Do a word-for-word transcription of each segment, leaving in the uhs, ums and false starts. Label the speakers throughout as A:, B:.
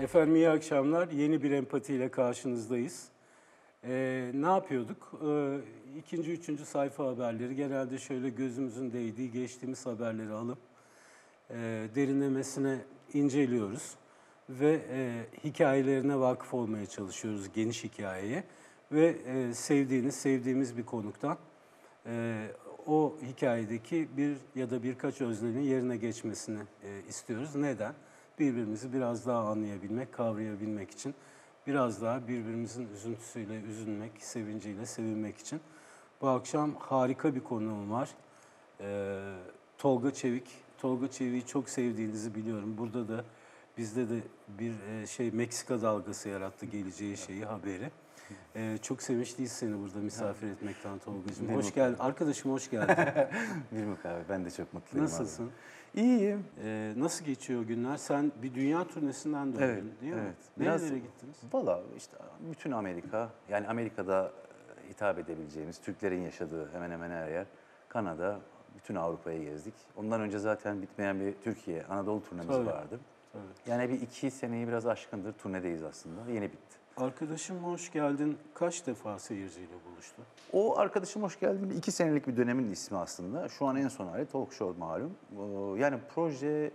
A: Efendim iyi akşamlar. Yeni bir empatiyle karşınızdayız. Ee, ne yapıyorduk? Ee, ikinci, üçüncü sayfa haberleri genelde şöyle gözümüzün değdiği geçtiğimiz haberleri alıp e, derinlemesine inceliyoruz. Ve e, hikayelerine vakıf olmaya çalışıyoruz, geniş hikayeye. Ve e, sevdiğiniz, sevdiğimiz bir konuktan e, o hikayedeki bir ya da birkaç öznenin yerine geçmesini e, istiyoruz. Neden? Birbirimizi biraz daha anlayabilmek, kavrayabilmek için, biraz daha birbirimizin üzüntüsüyle üzülmek, sevinciyle sevinmek için. Bu akşam harika bir konuğum var. Ee, Tolga Çevik. Tolga Çevik'i çok sevdiğinizi biliyorum. Burada da bizde de bir e, şey Meksika dalgası yarattı geleceği şeyi, haberi. Ee, çok sevinçliyiz seni burada misafir etmekten Tolga'cığım. Hoş geldin. Arkadaşım hoş geldin.
B: Bilmuk abi, ben de çok mutluyum.
A: Nasılsın?
B: Abi. İyiyim.
A: Ee, nasıl geçiyor günler? Sen bir dünya turnesinden döndün
B: Evet,
A: değil mi?
B: evet.
A: Nerelere
B: Biraz,
A: gittiniz?
B: valla işte bütün Amerika, yani Amerika'da hitap edebileceğimiz, Türklerin yaşadığı hemen hemen her yer. Kanada, bütün Avrupa'yı gezdik. Ondan önce zaten bitmeyen bir Türkiye, Anadolu turnemiz
A: Tabii,
B: vardı.
A: tabii.
B: Yani bir iki seneyi biraz aşkındır turnedeyiz aslında. Yeni bitti.
A: Arkadaşım hoş geldin. Kaç defa seyirciyle buluştu?
B: O arkadaşım hoş geldin. İki senelik bir dönemin ismi aslında. Şu an en son hali Talk Show malum. Yani proje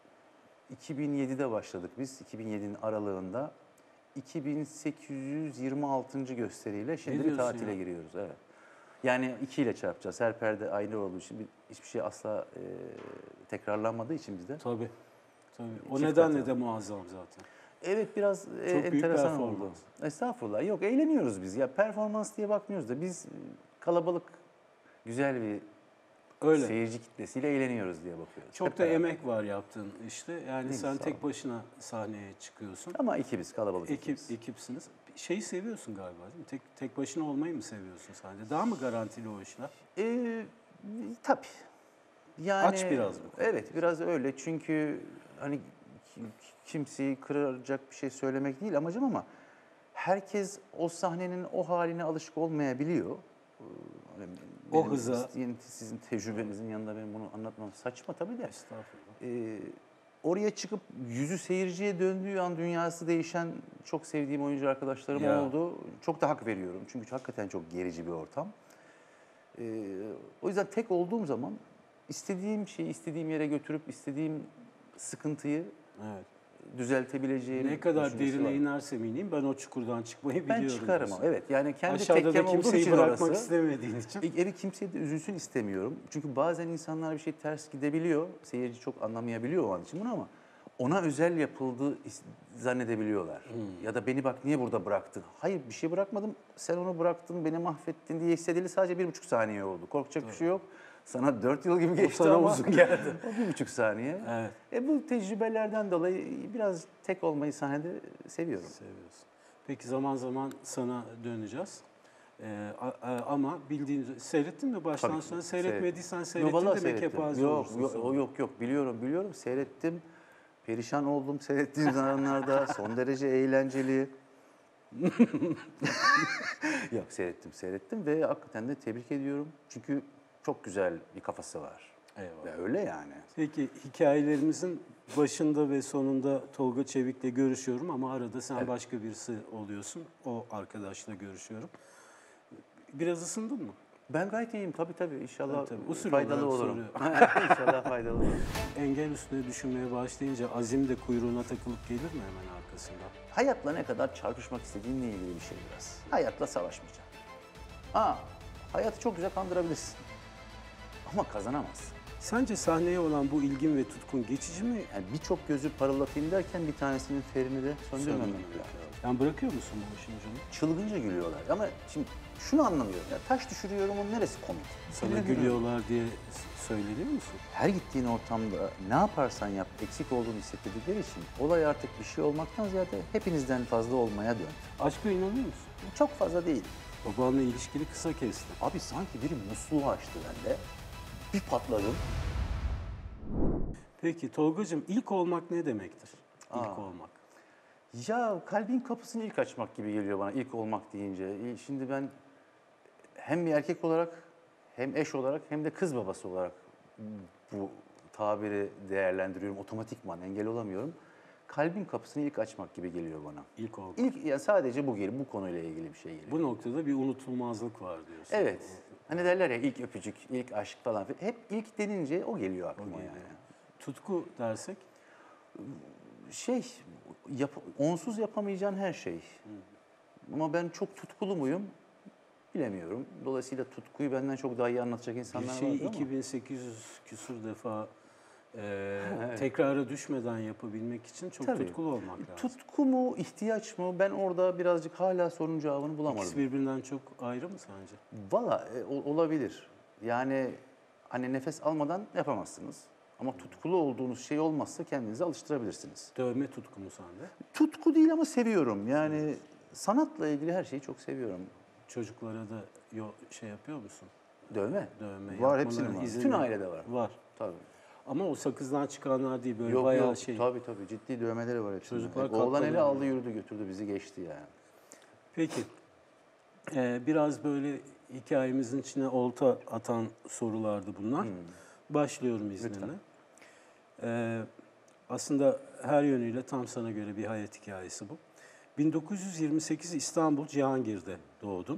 B: iki bin yedide başladık biz. iki bin yedinin aralığında iki bin sekiz yüz yirmi altıncı gösteriyle şimdi bir tatile ya? giriyoruz. Evet. Yani iki ile çarpacağız. Her perde ayrı olduğu için hiçbir şey asla e, tekrarlanmadığı için bizde.
A: Tabii. Tabii. O
B: Çift
A: nedenle
B: katı.
A: de muazzam zaten.
B: Evet, biraz
A: Çok
B: e,
A: büyük
B: enteresan
A: performans.
B: oldu. Estağfurullah. Yok, eğleniyoruz biz. Ya performans diye bakmıyoruz da biz kalabalık, güzel bir
A: Öyle.
B: seyirci kitlesiyle eğleniyoruz diye bakıyoruz.
A: Çok
B: Hep
A: da
B: beraber.
A: emek var yaptığın işte. Yani
B: Değil,
A: sen
B: sağ
A: tek
B: ol.
A: başına sahneye çıkıyorsun.
B: Ama ekibiz, kalabalık
A: Ekip,
B: ekibiz.
A: ekipsiniz. Şeyi seviyorsun galiba değil mi? Tek, tek başına olmayı mı seviyorsun sahnede? Daha mı garantili o işler?
B: Ee, tabii. Yani,
A: Aç biraz bu konuyu.
B: Evet, biraz öyle. Çünkü hani ki- kimseyi kıracak bir şey söylemek değil amacım ama herkes o sahnenin o haline alışık olmayabiliyor. Ee, hani
A: O
B: benim
A: hıza.
B: isteyen, sizin tecrübenizin yanında benim bunu anlatmam saçma tabii de.
A: Estağfurullah.
B: Ee, oraya çıkıp yüzü seyirciye döndüğü an dünyası değişen çok sevdiğim oyuncu arkadaşlarım
A: Ya.
B: oldu. Çok da hak veriyorum çünkü hakikaten çok gerici bir ortam. Ee, o yüzden tek olduğum zaman istediğim şeyi istediğim yere götürüp istediğim sıkıntıyı
A: Evet.
B: düzeltebileceğim
A: Ne kadar
B: düşüncesi
A: derine
B: var.
A: inersem ineyim ben o çukurdan çıkmayı
B: Ben
A: biliyorum.
B: çıkarım
A: diyorsun.
B: ama evet, yani kendi
A: Aşağıda da
B: tekkem olduğu
A: kimseyi
B: için
A: bırakmak
B: orası.
A: istemediğin için.
B: E, Evet, kimseye de üzülsün istemiyorum. Çünkü bazen insanlar bir şey ters gidebiliyor. Seyirci çok anlamayabiliyor o an için bunu ama ona özel yapıldığı is- zannedebiliyorlar.
A: Hmm.
B: Ya da beni bak niye burada bıraktın? Hayır, bir şey bırakmadım. Sen onu bıraktın, beni mahvettin diye hissedildi. Sadece bir buçuk saniye oldu. Korkacak bir şey yok. Sana dört yıl gibi geçti
A: sana
B: ama
A: uzun geldi.
B: o bir buçuk saniye.
A: Evet.
B: E, bu tecrübelerden dolayı biraz tek olmayı sahnede seviyorum.
A: Seviyorsun. Peki zaman zaman sana döneceğiz. Ee, a- a- ama bildiğin seyrettin mi baştan
B: Tabii ki,
A: sonra?
B: seyrettim.
A: Seyretmediysen
B: Yok,
A: seyrettin
B: vallahi
A: demek
B: seyrettim.
A: kepaze
B: Yok,
A: olursun
B: yok,
A: sonra.
B: o yok yok biliyorum biliyorum seyrettim. Perişan oldum seyrettiğim zamanlarda. Son derece eğlenceli. Yok, seyrettim seyrettim ve hakikaten de tebrik ediyorum. Çünkü çok güzel bir kafası var.
A: Eyvallah.
B: Ve öyle yani.
A: Peki hikayelerimizin başında ve sonunda Tolga Çevik'le görüşüyorum ama arada sen
B: Evet. başka
A: başka birisi oluyorsun. O arkadaşla görüşüyorum. Biraz ısındın mı?
B: Ben gayet iyiyim tabii tabii. İnşallah
A: Tabii, tabii. Usul
B: faydalı
A: olarak
B: olurum.
A: soruyorum.
B: İnşallah faydalı olurum.
A: Engel üstüne düşünmeye başlayınca azim de kuyruğuna takılıp gelir mi hemen arkasından?
B: Hayatla ne kadar çarpışmak istediğinle ilgili bir şey biraz. Hayatla savaşmayacağım. Ha, hayatı çok güzel kandırabilirsin. Ama kazanamazsın.
A: Sence sahneye olan bu ilgin ve tutkun geçici mi?
B: Yani birçok gözü parıldatayım derken bir tanesinin ferini de söndürmemek
A: Söylememek
B: lazım.
A: lazım. Yani bırakıyor musun bu işin ucunu?
B: Çılgınca gülüyorlar ama şimdi şunu anlamıyorum ya, taş düşürüyorum onun neresi komik?
A: Sana
B: Sinirleniyorum.
A: gülüyorlar diye s- söyleniyor musun?
B: Her gittiğin ortamda ne yaparsan yap eksik olduğunu hissettirdikleri için olay artık bir şey olmaktan ziyade hepinizden fazla olmaya döndü.
A: Aşka inanıyor musun?
B: Çok fazla değil.
A: Babanla ilişkili kısa kestin.
B: Abi sanki biri musluğu açtı bende. Bir patladım.
A: Peki Tolgacığım ilk olmak ne demektir? İlk
B: Aa.
A: olmak.
B: Ya kalbin kapısını ilk açmak gibi geliyor bana ilk olmak deyince. E, Şimdi ben hem bir erkek olarak hem eş olarak hem de kız babası olarak bu tabiri değerlendiriyorum. Otomatikman engel olamıyorum. kalbin kapısını ilk açmak gibi geliyor bana.
A: İlk oldu.
B: İlk yani sadece bu geliyor, bu konuyla ilgili bir şey geliyor.
A: Bu noktada bir unutulmazlık var diyorsun.
B: Evet. Hani derler ya ilk öpücük, ilk aşk falan. Hep ilk denince o geliyor aklıma
A: geliyor.
B: yani.
A: Tutku dersek?
B: Şey, yap, onsuz yapamayacağın her şey. Ama ben çok tutkulu muyum? Bilemiyorum. Dolayısıyla tutkuyu benden çok daha iyi anlatacak
A: Bir
B: insanlar
A: şeyi
B: vardır ama.
A: iki bin sekiz yüz küsur defa e, tekrara düşmeden yapabilmek için çok
B: Tabii.
A: tutkulu olmak lazım.
B: Tutku mu, ihtiyaç mı? Ben orada birazcık hala sorunun cevabını bulamadım.
A: İkisi birbirinden çok ayrı mı sence?
B: Valla e, o- olabilir. Yani hani nefes almadan yapamazsınız. Ama tutkulu olduğunuz şey olmazsa kendinizi alıştırabilirsiniz.
A: Dövme tutku mu sende?
B: Tutku değil ama seviyorum. Yani sanatla ilgili her şeyi çok seviyorum.
A: Çocuklara da yo, şey yapıyor musun?
B: Dövme.
A: Dövme
B: Var,
A: yapmalarına
B: hepsinin var.
A: izin
B: Bütün
A: ver-
B: ailede var.
A: Var.
B: Tabii.
A: Ama o sakızdan çıkanlar değil, böyle
B: Yok
A: bayağı
B: yok.
A: şey.
B: Tabii tabii. Ciddi dövmeleri var hepsinin.
A: Çocuklar
B: E, Oğlan eli
A: katlanıyor.
B: aldı yürüdü götürdü bizi geçti yani.
A: Peki, ee, biraz böyle hikayemizin içine olta atan sorulardı bunlar. Başlıyorum izninle.
B: Lütfen.
A: Ee, aslında her yönüyle tam sana göre bir hayat hikayesi bu. bin dokuz yüz yirmi sekiz İstanbul Cihangir'de doğdun.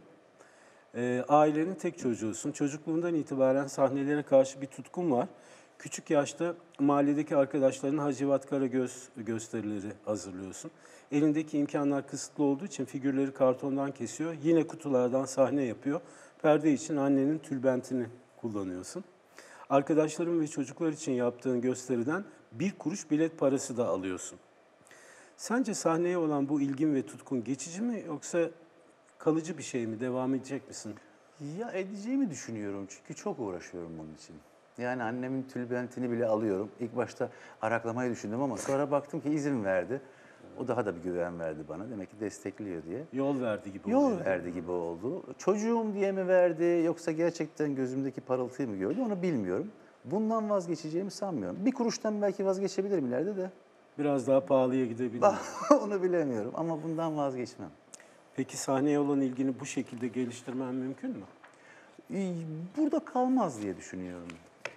A: Ee, ailenin tek çocuğusun. Çocukluğundan itibaren sahnelere karşı bir tutkun var. Küçük yaşta mahalledeki arkadaşların Hacivat Karagöz gösterileri hazırlıyorsun. Elindeki imkanlar kısıtlı olduğu için figürleri kartondan kesiyor. Yine kutulardan sahne yapıyor. Perde için annenin tülbentini kullanıyorsun. Arkadaşların ve çocuklar için yaptığın gösteriden bir kuruş bilet parası da alıyorsun. Sence sahneye olan bu ilgin ve tutkun geçici mi yoksa kalıcı bir şey mi? Devam edecek misin?
B: Ya edeceğimi düşünüyorum çünkü çok uğraşıyorum bunun için. Yani annemin tülbentini bile alıyorum. İlk başta araklamayı düşündüm ama sonra baktım ki izin verdi. O daha da bir güven verdi bana. Demek ki destekliyor diye.
A: Yol verdi gibi
B: Yol
A: oluyor.
B: verdi gibi oldu. Çocuğum diye mi verdi yoksa gerçekten gözümdeki parıltıyı mı gördü onu bilmiyorum. Bundan vazgeçeceğimi sanmıyorum. Bir kuruştan belki vazgeçebilirim ileride de.
A: Biraz daha pahalıya gidebilir.
B: Onu bilemiyorum ama bundan vazgeçmem.
A: Peki sahneye olan ilgini bu şekilde geliştirmen mümkün mü?
B: Ee, Burada kalmaz diye düşünüyorum.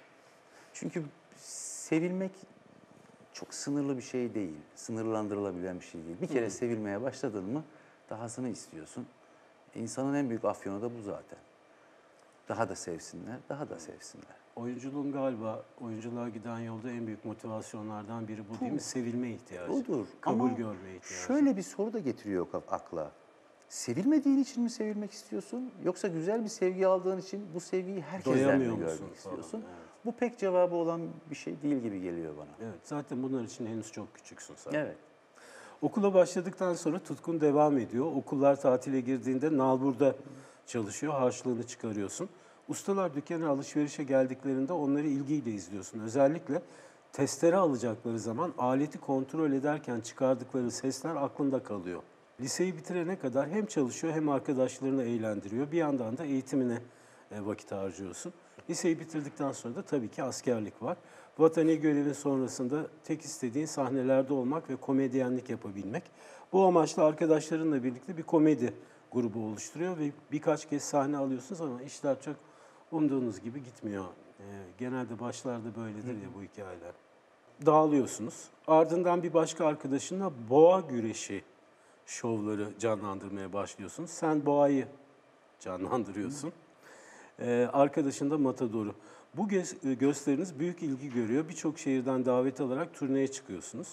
B: Çünkü sevilmek çok sınırlı bir şey değil. Sınırlandırılabilen bir şey değil. Bir kere sevilmeye başladın mı dahasını istiyorsun. İnsanın en büyük afyonu da bu zaten. Daha da sevsinler, daha da sevsinler.
A: Oyunculuğun galiba oyunculuğa giden yolda en büyük motivasyonlardan biri bu değil mi? Sevilme ihtiyacı.
B: Budur.
A: Kabul
B: Ama
A: görme ihtiyacı.
B: şöyle bir soru da getiriyor kaf- akla. Sevilmediğin için mi sevilmek istiyorsun? Yoksa güzel bir sevgi aldığın için bu sevgiyi herkesten
A: Doyamıyor
B: mi
A: musun
B: görmek
A: falan,
B: istiyorsun?
A: evet.
B: Bu pek cevabı olan bir şey değil gibi geliyor bana.
A: Evet, zaten bunlar için henüz çok küçüksün sen.
B: Evet.
A: Okula başladıktan sonra tutkun devam ediyor. Okullar tatile girdiğinde nalburda çalışıyor, harçlığını çıkarıyorsun. Ustalar dükkana alışverişe geldiklerinde onları ilgiyle izliyorsun. Özellikle testere alacakları zaman aleti kontrol ederken çıkardıkları sesler aklında kalıyor. Liseyi bitirene kadar hem çalışıyor hem arkadaşlarını eğlendiriyor. Bir yandan da eğitimine e, vakit harcıyorsun. Liseyi bitirdikten sonra da tabii ki askerlik var. Vatani görevin sonrasında tek istediğin sahnelerde olmak ve komedyenlik yapabilmek. Bu amaçla arkadaşlarınla birlikte bir komedi grubu oluşturuyor ve birkaç kez sahne alıyorsunuz ama işler çok umduğunuz gibi gitmiyor. Ee, genelde başlarda böyledir ya bu hikayeler. Dağılıyorsunuz. Ardından bir başka arkadaşınla boğa güreşi şovları canlandırmaya başlıyorsunuz. Sen boğayı canlandırıyorsun. Ee, arkadaşın da Matador'u. Bu gö- gösteriniz büyük ilgi görüyor. Birçok şehirden davet alarak turneye çıkıyorsunuz.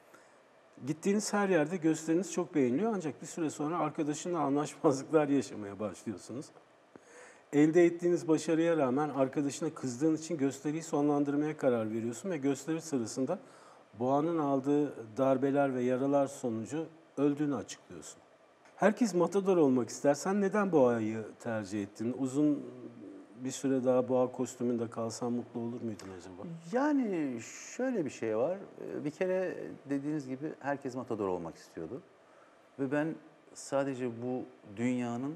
A: Gittiğiniz her yerde gösteriniz çok beğeniliyor ancak bir süre sonra arkadaşınla anlaşmazlıklar yaşamaya başlıyorsunuz. Elde ettiğiniz başarıya rağmen arkadaşına kızdığın için gösteriyi sonlandırmaya karar veriyorsun ve gösteri sırasında boğanın aldığı darbeler ve yaralar sonucu öldüğünü açıklıyorsun. Herkes matador olmak ister. Sen neden boğayı tercih ettin? Uzun bir süre daha boğa kostümünde kalsan mutlu olur muydun acaba?
B: Yani şöyle bir şey var. Ee, Bir kere dediğiniz gibi herkes matador olmak istiyordu. Ve ben sadece bu dünyanın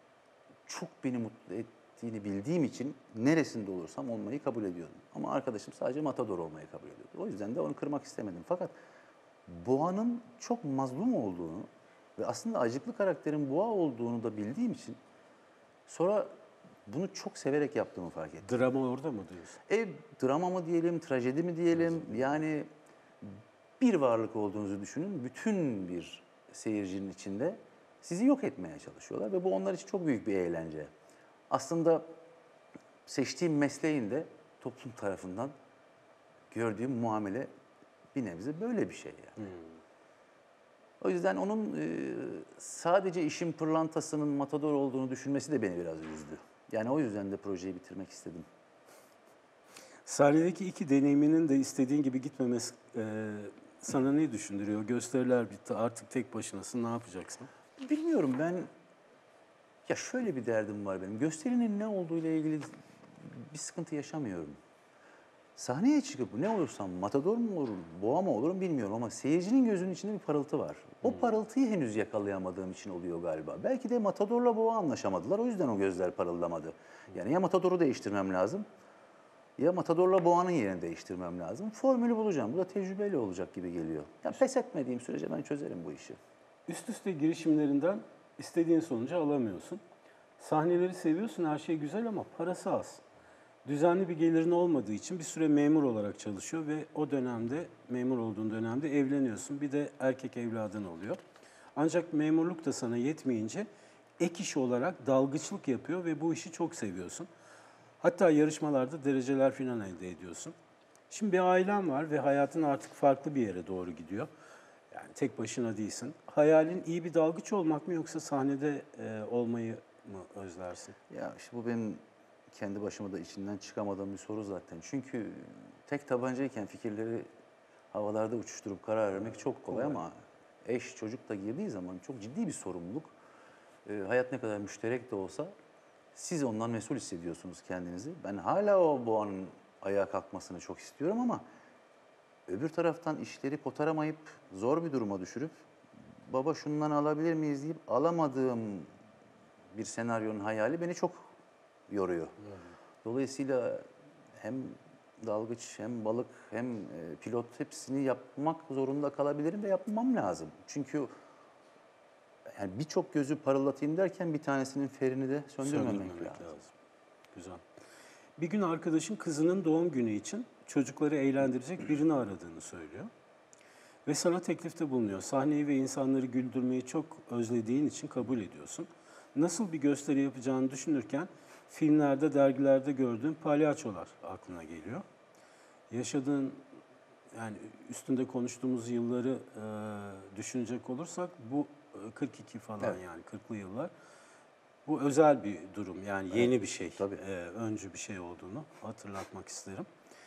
B: çok beni mutlu ettiğini bildiğim için neresinde olursam olmayı kabul ediyordum. Ama arkadaşım sadece matador olmayı kabul ediyordu. O yüzden de onu kırmak istemedim. Fakat boğanın çok mazlum olduğunu ve aslında acıklı karakterin boğa olduğunu da bildiğim için sonra bunu çok severek yaptığımı fark ettim.
A: Drama orada mı diyorsun?
B: E, drama mı diyelim, trajedi mi diyelim? Yani bir varlık olduğunuzu düşünün. Bütün bir seyircinin içinde sizi yok etmeye çalışıyorlar ve bu onlar için çok büyük bir eğlence. Aslında seçtiğim mesleğin de toplum tarafından gördüğüm muamele bir nebze böyle bir şey yani. Hmm. O yüzden onun e, sadece işin pırlantasının matador olduğunu düşünmesi de beni biraz üzdü. Yani o yüzden de projeyi bitirmek istedim.
A: Sahnedeki iki deneyiminin de istediğin gibi gitmemesi e, sana ne düşündürüyor? Gösteriler bitti, artık tek başınasın, ne yapacaksın?
B: Bilmiyorum, ben ya şöyle bir derdim var benim. Gösterinin ne olduğuyla ilgili bir sıkıntı yaşamıyorum. Sahneye çıkıp ne olursam, matador mu olurum, boğa mı olurum bilmiyorum ama seyircinin gözünün içinde bir parıltı var. O hmm. parıltıyı henüz yakalayamadığım için oluyor galiba. Belki de matadorla boğa anlaşamadılar, o yüzden o gözler parıldamadı. Yani ya matadoru değiştirmem lazım, ya matadorla boğanın yerini değiştirmem lazım. Formülü bulacağım, bu da tecrübeyle olacak gibi geliyor. Ya pes etmediğim sürece ben çözerim bu işi.
A: Üst üste girişimlerinden istediğin sonucu alamıyorsun. Sahneleri seviyorsun, her şey güzel ama parası az. Düzenli bir gelirin olmadığı için bir süre memur olarak çalışıyor ve o dönemde, memur olduğun dönemde evleniyorsun. Bir de erkek evladın oluyor. Ancak memurluk da sana yetmeyince ek iş olarak dalgıçlık yapıyor ve bu işi çok seviyorsun. Hatta yarışmalarda dereceler falan elde ediyorsun. Şimdi bir ailen var ve hayatın artık farklı bir yere doğru gidiyor. Yani tek başına değilsin. Hayalin iyi bir dalgıç olmak mı yoksa sahnede e, olmayı mı özlersin?
B: Ya işte bu benim kendi başıma da içinden çıkamadığım bir soru zaten. Çünkü tek tabancayken fikirleri havalarda uçuşturup karar vermek çok kolay ama eş, çocuk da girdiği zaman çok ciddi bir sorumluluk. E, hayat ne kadar müşterek de olsa siz ondan mesul hissediyorsunuz kendinizi. Ben hala o boğanın ayağa kalkmasını çok istiyorum ama öbür taraftan işleri kotaramayıp zor bir duruma düşürüp baba şundan alabilir miyiz deyip alamadığım bir senaryonun hayali beni çok yoruyor. Dolayısıyla hem dalgıç hem balık hem pilot hepsini yapmak zorunda kalabilirim ve yapmam lazım. Çünkü yani birçok gözü parıldatayım derken bir tanesinin ferini de söndürmemek, söndürmemek lazım. lazım.
A: Güzel. Bir gün arkadaşın kızının doğum günü için çocukları eğlendirecek birini aradığını söylüyor. Ve sana teklifte bulunuyor. Sahneyi ve insanları güldürmeyi çok özlediğin için kabul ediyorsun. Nasıl bir gösteri yapacağını düşünürken filmlerde, dergilerde gördüğün palyaçolar aklına geliyor. Yaşadığın, yani üstünde konuştuğumuz yılları e, düşünecek olursak bu kırk iki falan, evet. Yani kırklı yıllar. Bu özel bir durum, yani yeni evet, bir şey, tabii. E, öncü bir şey olduğunu hatırlatmak isterim.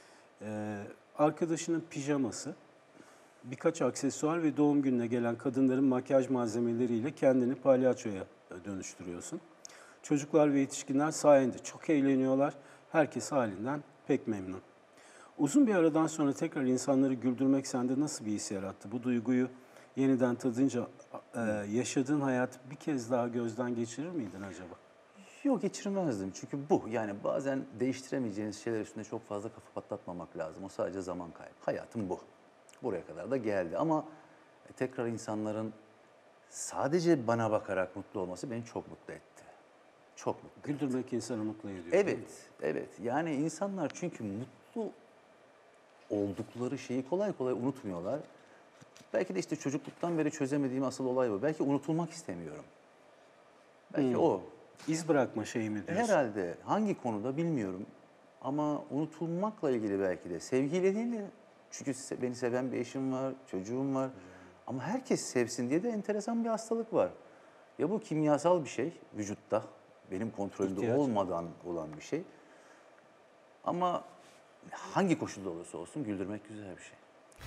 A: E, arkadaşının pijaması, birkaç aksesuar ve doğum gününe gelen kadınların makyaj malzemeleriyle kendini palyaçoya dönüştürüyorsun. Çocuklar ve yetişkinler sayende çok eğleniyorlar. Herkes halinden pek memnun. Uzun bir aradan sonra tekrar insanları güldürmek sende nasıl bir his yarattı? Bu duyguyu yeniden tadınca e, yaşadığın hayat bir kez daha gözden geçirir miydin acaba?
B: Yok, geçirmezdim. Çünkü bu, yani bazen değiştiremeyeceğiniz şeyler üstünde çok fazla kafa patlatmamak lazım. O sadece zaman kaybı. Hayatım bu. Buraya kadar da geldi ama tekrar insanların sadece bana bakarak mutlu olması beni çok mutlu etti. Çok mutlu.
A: Güldürmek insanı mutlu ediyor.
B: Evet, evet. Yani insanlar çünkü mutlu oldukları şeyi kolay kolay unutmuyorlar. Belki de işte çocukluktan beri çözemediğim asıl olay bu. Belki unutulmak istemiyorum. Belki hmm. o.
A: İz bırakma şeyi mi diyorsun?
B: Herhalde. Hangi konuda bilmiyorum. Ama unutulmakla ilgili belki de. Sevgiyle değil de. Çünkü beni seven bir eşim var, çocuğum var. Hmm. Ama herkes sevsin diye de enteresan bir hastalık var. Ya bu kimyasal bir şey vücutta. Benim kontrolümde İhtiyaç. olmadan olan bir şey. Ama hangi koşulda olursa olsun güldürmek güzel bir şey.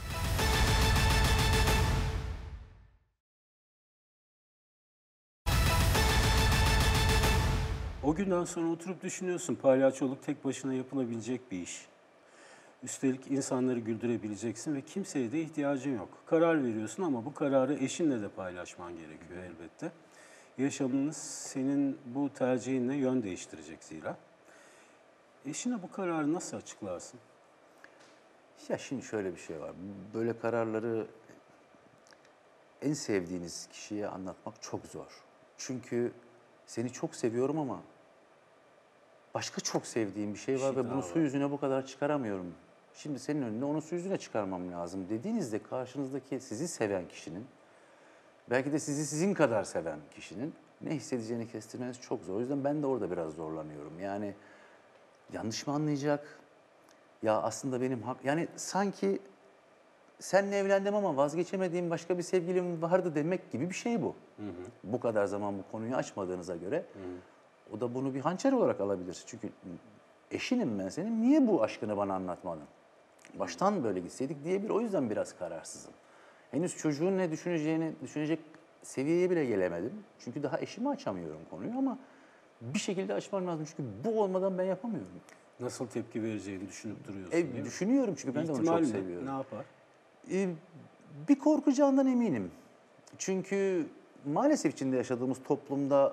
A: O günden sonra oturup düşünüyorsun, palyaçoluk tek başına yapılabilecek bir iş. Üstelik insanları güldürebileceksin ve kimseye de ihtiyacın yok. Karar veriyorsun ama bu kararı eşinle de paylaşman gerekiyor elbette. Yaşamınız senin bu tercihinle yön değiştirecek zira. Eşine bu kararı nasıl açıklarsın?
B: Ya şimdi şöyle bir şey var. Böyle kararları en sevdiğiniz kişiye anlatmak çok zor. Çünkü seni çok seviyorum ama başka çok sevdiğim bir şey var ve bunu su yüzüne bu kadar çıkaramıyorum Şimdi senin önüne onun yüzüne çıkarmam lazım dediğinizde karşınızdaki sizi seven kişinin, belki de sizi sizin kadar seven kişinin ne hissedeceğini kestirmeniz çok zor. O yüzden ben de orada biraz zorlanıyorum. Yani yanlış mı anlayacak? Ya aslında benim hak... Yani sanki seninle evlendim ama vazgeçemediğim başka bir sevgilim vardı demek gibi bir şey bu. Hı hı. Bu kadar zaman bu konuyu açmadığınıza göre hı hı. O da bunu bir hançer olarak alabilir. Çünkü eşinim ben senin, niye bu aşkını bana anlatmadın? Baştan böyle gitseydik diyebilir. O yüzden biraz kararsızım. Henüz çocuğun ne düşüneceğini düşünecek seviyeye bile gelemedim. Çünkü daha eşime açamıyorum konuyu ama bir şekilde açmam lazım. Çünkü bu olmadan ben yapamıyorum.
A: Nasıl tepki vereceğini düşünüp duruyorsun
B: E,
A: değil mi?
B: düşünüyorum çünkü ben de onu çok seviyorum.
A: Ne yapar?
B: E, bir korkacağından eminim. Çünkü maalesef içinde yaşadığımız toplumda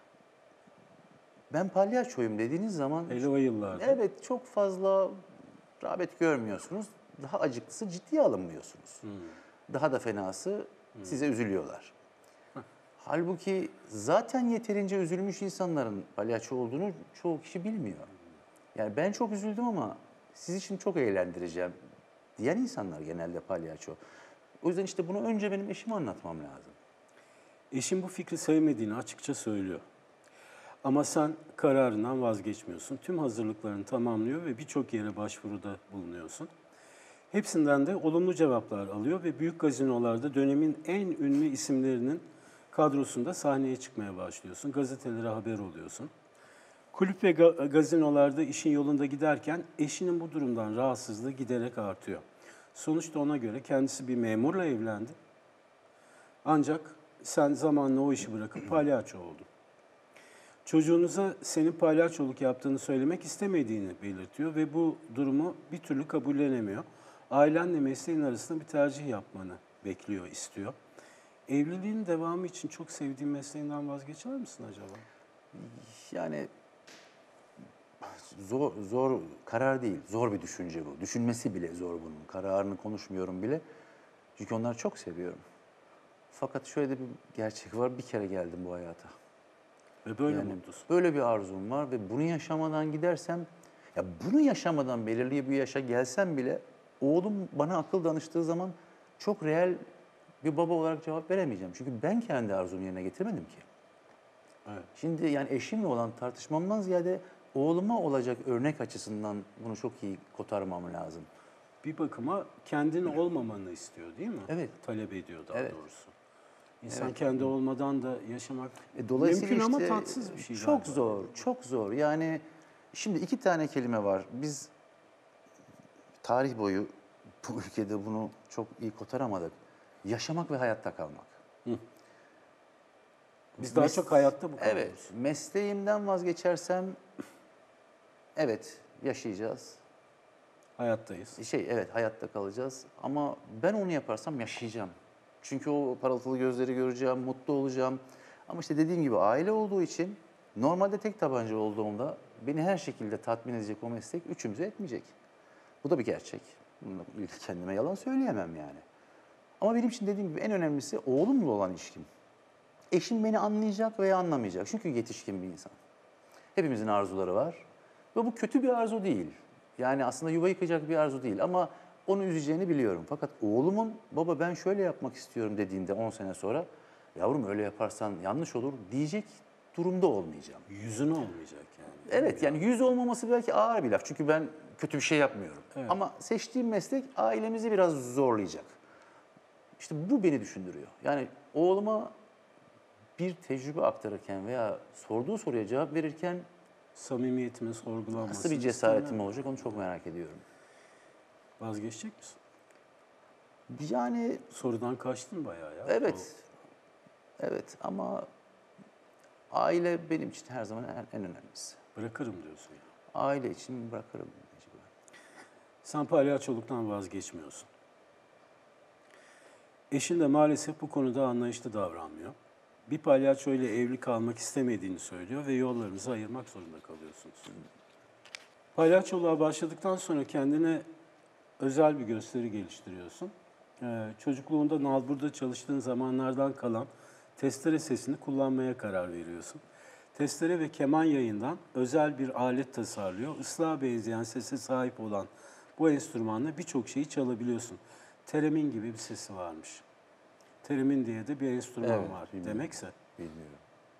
B: ben palyaçoyum dediğiniz zaman...
A: Hele o yıllarda.
B: Evet, çok fazla rağbet görmüyorsunuz. Daha acıklısı ciddiye alınmıyorsunuz. Hmm. Daha da fenası hmm. size üzülüyorlar. Heh. Halbuki zaten yeterince üzülmüş insanların palyaço olduğunu çoğu kişi bilmiyor. Yani ben çok üzüldüm ama sizi şimdi çok eğlendireceğim diyen insanlar genelde palyaço. O yüzden işte bunu önce benim eşime anlatmam lazım.
A: Eşin bu fikri sevmediğini açıkça söylüyor. Ama sen kararından vazgeçmiyorsun. Tüm hazırlıklarını tamamlıyor ve birçok yere başvuruda bulunuyorsun. Hepsinden de olumlu cevaplar alıyor ve büyük gazinolarda dönemin en ünlü isimlerinin kadrosunda sahneye çıkmaya başlıyorsun. Gazetelere haber oluyorsun. Kulüp ve ga- gazinolarda işin yolunda giderken eşinin bu durumdan rahatsızlığı giderek artıyor. Sonuçta ona göre kendisi bir memurla evlendi. Ancak sen zamanla o işi bırakıp palyaço oldun. Çocuğunuza senin palyaçoluk yaptığını söylemek istemediğini belirtiyor ve bu durumu bir türlü kabullenemiyor. Ailenle mesleğin arasında bir tercih yapmanı bekliyor, istiyor. Evliliğin devamı için çok sevdiğin mesleğinden vazgeçer misin acaba?
B: Yani zor, zor karar değil, zor bir düşünce bu. Düşünmesi bile zor bunun. Kararını konuşmuyorum bile. Çünkü onları çok seviyorum. Fakat şöyle de bir gerçek var, bir kere geldim bu hayata.
A: Ve böyle
B: yani
A: mutlusun.
B: Böyle bir arzum var ve bunu yaşamadan gidersem, ya bunu yaşamadan belirli bir yaşa gelsem bile oğlum bana akıl danıştığı zaman çok reel bir baba olarak cevap veremeyeceğim. Çünkü ben kendi arzumu yerine getirmedim ki.
A: Evet.
B: Şimdi yani eşimle olan tartışmamdan ziyade oğluma olacak örnek açısından bunu çok iyi kotarmam lazım.
A: Bir bakıma kendin olmamanı istiyor değil mi?
B: Evet.
A: Talep ediyor daha
B: evet.
A: doğrusu. İnsan
B: evet.
A: kendi olmadan da yaşamak
B: e, dolayısıyla
A: mümkün
B: işte
A: ama tatsız bir şey
B: çok
A: galiba.
B: zor, çok zor. Yani şimdi iki tane kelime var. Biz tarih boyu bu ülkede bunu çok iyi kotaramadık. Yaşamak ve hayatta kalmak.
A: Hı. Biz daha
B: Mes-
A: çok hayatta bu kadar.
B: Evet, mesleğimden vazgeçersem evet yaşayacağız.
A: Hayattayız.
B: Şey evet hayatta kalacağız ama ben onu yaparsam yaşayacağım. Çünkü o parıltılı gözleri göreceğim, mutlu olacağım. Ama işte dediğim gibi aile olduğu için normalde tek tabanca olduğumda beni her şekilde tatmin edecek o meslek üçümüze etmeyecek. Bu da bir gerçek. Bunu kendime yalan söyleyemem yani. Ama benim için dediğim gibi en önemlisi oğlumla olan ilişkim. Eşim beni anlayacak veya anlamayacak. Çünkü yetişkin bir insan. Hepimizin arzuları var. Ve bu kötü bir arzu değil. Yani aslında yuva yıkacak bir arzu değil ama onu üzeceğini biliyorum. Fakat oğlumun baba ben şöyle yapmak istiyorum dediğinde on sene sonra yavrum öyle yaparsan yanlış olur diyecek durumda olmayacağım.
A: Yüzün olmayacak yani.
B: Evet yani yüz olmaması belki ağır bir laf. Çünkü ben kötü bir şey yapmıyorum.
A: Evet.
B: Ama seçtiğim meslek ailemizi biraz zorlayacak. İşte bu beni düşündürüyor. Yani oğluma bir tecrübe aktarırken veya sorduğu soruya cevap verirken
A: Samimiyetimin sorgulanması.
B: nasıl bir cesaretim olacak onu çok merak ediyorum.
A: Vazgeçecek misin?
B: Yani
A: sorudan kaçtın bayağı ya.
B: Evet. O... Evet ama aile benim için her zaman en, en önemlisi.
A: Bırakırım diyorsun ya.
B: Aile için bırakırım.
A: Sen palyaçoluktan vazgeçmiyorsun. Eşin de maalesef bu konuda anlayışlı davranmıyor. Bir palyaço ile evli kalmak istemediğini söylüyor ve yollarınızı ayırmak zorunda kalıyorsunuz. Palyaçoluğa başladıktan sonra kendine özel bir gösteri geliştiriyorsun. Ee, çocukluğunda nalburda çalıştığın zamanlardan kalan testere sesini kullanmaya karar veriyorsun. Testere ve keman yayından özel bir alet tasarlıyor. Islağa benzeyen sese sahip olan Bu enstrümanla birçok şeyi çalabiliyorsun. Teremin gibi bir sesi varmış. Teremin diye de bir enstrüman
B: Evet,
A: var
B: bilmiyorum.
A: demekse.
B: Bilmiyorum.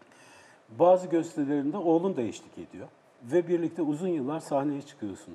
A: Bazı gösterilerinde oğlun da eşlik ediyor. Ve birlikte uzun yıllar sahneye çıkıyorsunuz.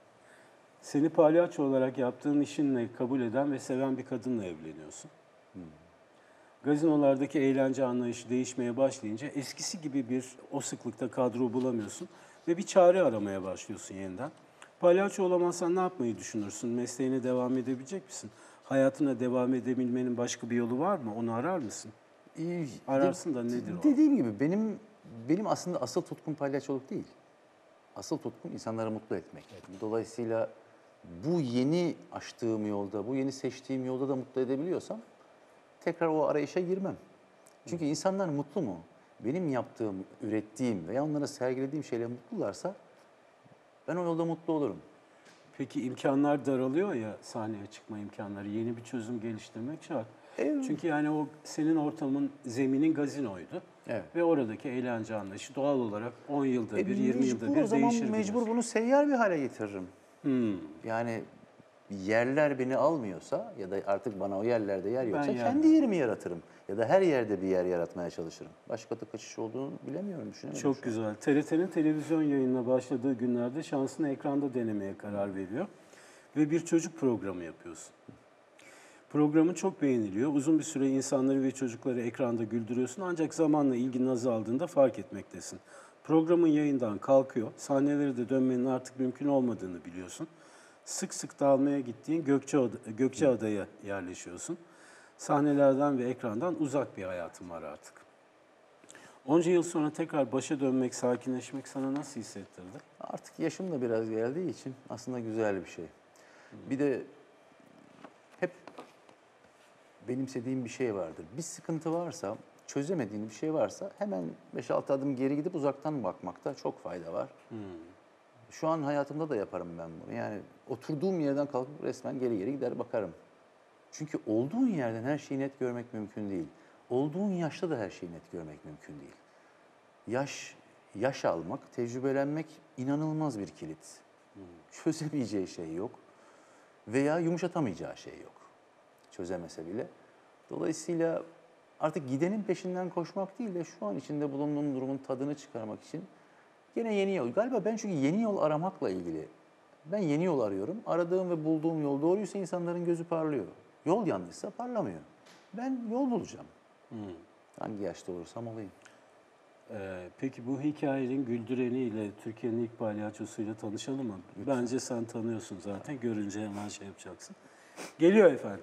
A: Seni palyaço olarak yaptığın işinle kabul eden ve seven bir kadınla evleniyorsun.
B: Hmm.
A: Gazinolardaki eğlence anlayışı değişmeye başlayınca eskisi gibi bir o sıklıkta kadro bulamıyorsun ve bir çare aramaya başlıyorsun yeniden. Palyaço olamazsan ne yapmayı düşünürsün? Mesleğine devam edebilecek misin? Hayatına devam edebilmenin başka bir yolu var mı? Onu arar mısın?
B: İyi,
A: Ararsın da nedir o?
B: Dediğim gibi benim benim aslında asıl tutkum palyaçoluk değil. Asıl tutkum insanları mutlu etmek. Dolayısıyla bu yeni açtığım yolda, bu yeni seçtiğim yolda da mutlu edebiliyorsam tekrar o arayışa girmem. Çünkü insanlar mutlu mu? Benim yaptığım, ürettiğim veya onlara sergilediğim şeyle mutlularsa ben o yolda mutlu olurum.
A: Peki imkanlar daralıyor ya, sahneye çıkma imkanları. Yeni bir çözüm geliştirmek şart.
B: Evet.
A: Çünkü yani o senin ortamın, zeminin gazinoydu.
B: Evet.
A: Ve oradaki eğlence anlayışı doğal olarak on yılda
B: E,
A: bir, yirmi yılda
B: mecbur
A: bir
B: o zaman
A: değişir.
B: mecbur
A: biraz.
B: bunu seyyar bir hale getiririm.
A: Hmm.
B: Yani yerler beni almıyorsa ya da artık bana o yerlerde yer yoksa
A: yer
B: kendi
A: veririm.
B: yerimi yaratırım. Ya da her yerde bir yer yaratmaya çalışırım. Başka da kaçış olduğunu bilemiyorum, düşünemiyorum.
A: Çok
B: şu an.
A: güzel. T R T'nin televizyon yayınına başladığı günlerde şansını ekranda denemeye karar veriyor. Ve bir çocuk programı yapıyorsun. Programın çok beğeniliyor. Uzun bir süre insanları ve çocukları ekranda güldürüyorsun. Ancak zamanla ilginin azaldığında fark etmektesin. Programın yayından kalkıyor. Sahnelere de dönmenin artık mümkün olmadığını biliyorsun. Sık sık dağılmaya gittiğin Gökçeada, Gökçeada'ya yerleşiyorsun. Sahnelerden ve ekrandan uzak bir hayatın var artık. Onca yıl sonra tekrar başa dönmek, sakinleşmek sana nasıl hissettirdi?
B: Artık yaşım da biraz geldiği için aslında güzel bir şey. Bir de hep benimsediğim bir şey vardır. Bir sıkıntı varsa, çözemediğin bir şey varsa hemen beş altı adım geri gidip uzaktan bakmakta çok fayda var.
A: Hmm.
B: Şu an hayatımda da yaparım ben bunu. Yani oturduğum yerden kalkıp resmen geri geri gider bakarım. Çünkü olduğun yerden her şeyi net görmek mümkün değil. Olduğun yaşta da her şeyi net görmek mümkün değil. Yaş, yaş almak, tecrübelenmek inanılmaz bir kilit. Çözemeyeceği şey yok veya yumuşatamayacağı şey yok. Çözemese bile. Dolayısıyla artık gidenin peşinden koşmak değil de şu an içinde bulunduğum durumun tadını çıkarmak için gene yeni yol. Galiba ben çünkü yeni yol aramakla ilgili. Ben yeni yol arıyorum. Aradığım ve bulduğum yol doğruysa insanların gözü parlıyor. Yol yanlışsa parlamıyor. Ben yol bulacağım.
A: Hmm.
B: Hangi yaşta olursam olayım.
A: Ee, peki bu hikayenin güldüreniyle, Türkiye'nin ilk palyaçosuyla tanışalım mı? Bence sen tanıyorsun zaten. Görünce hemen şey yapacaksın. Geliyor efendim.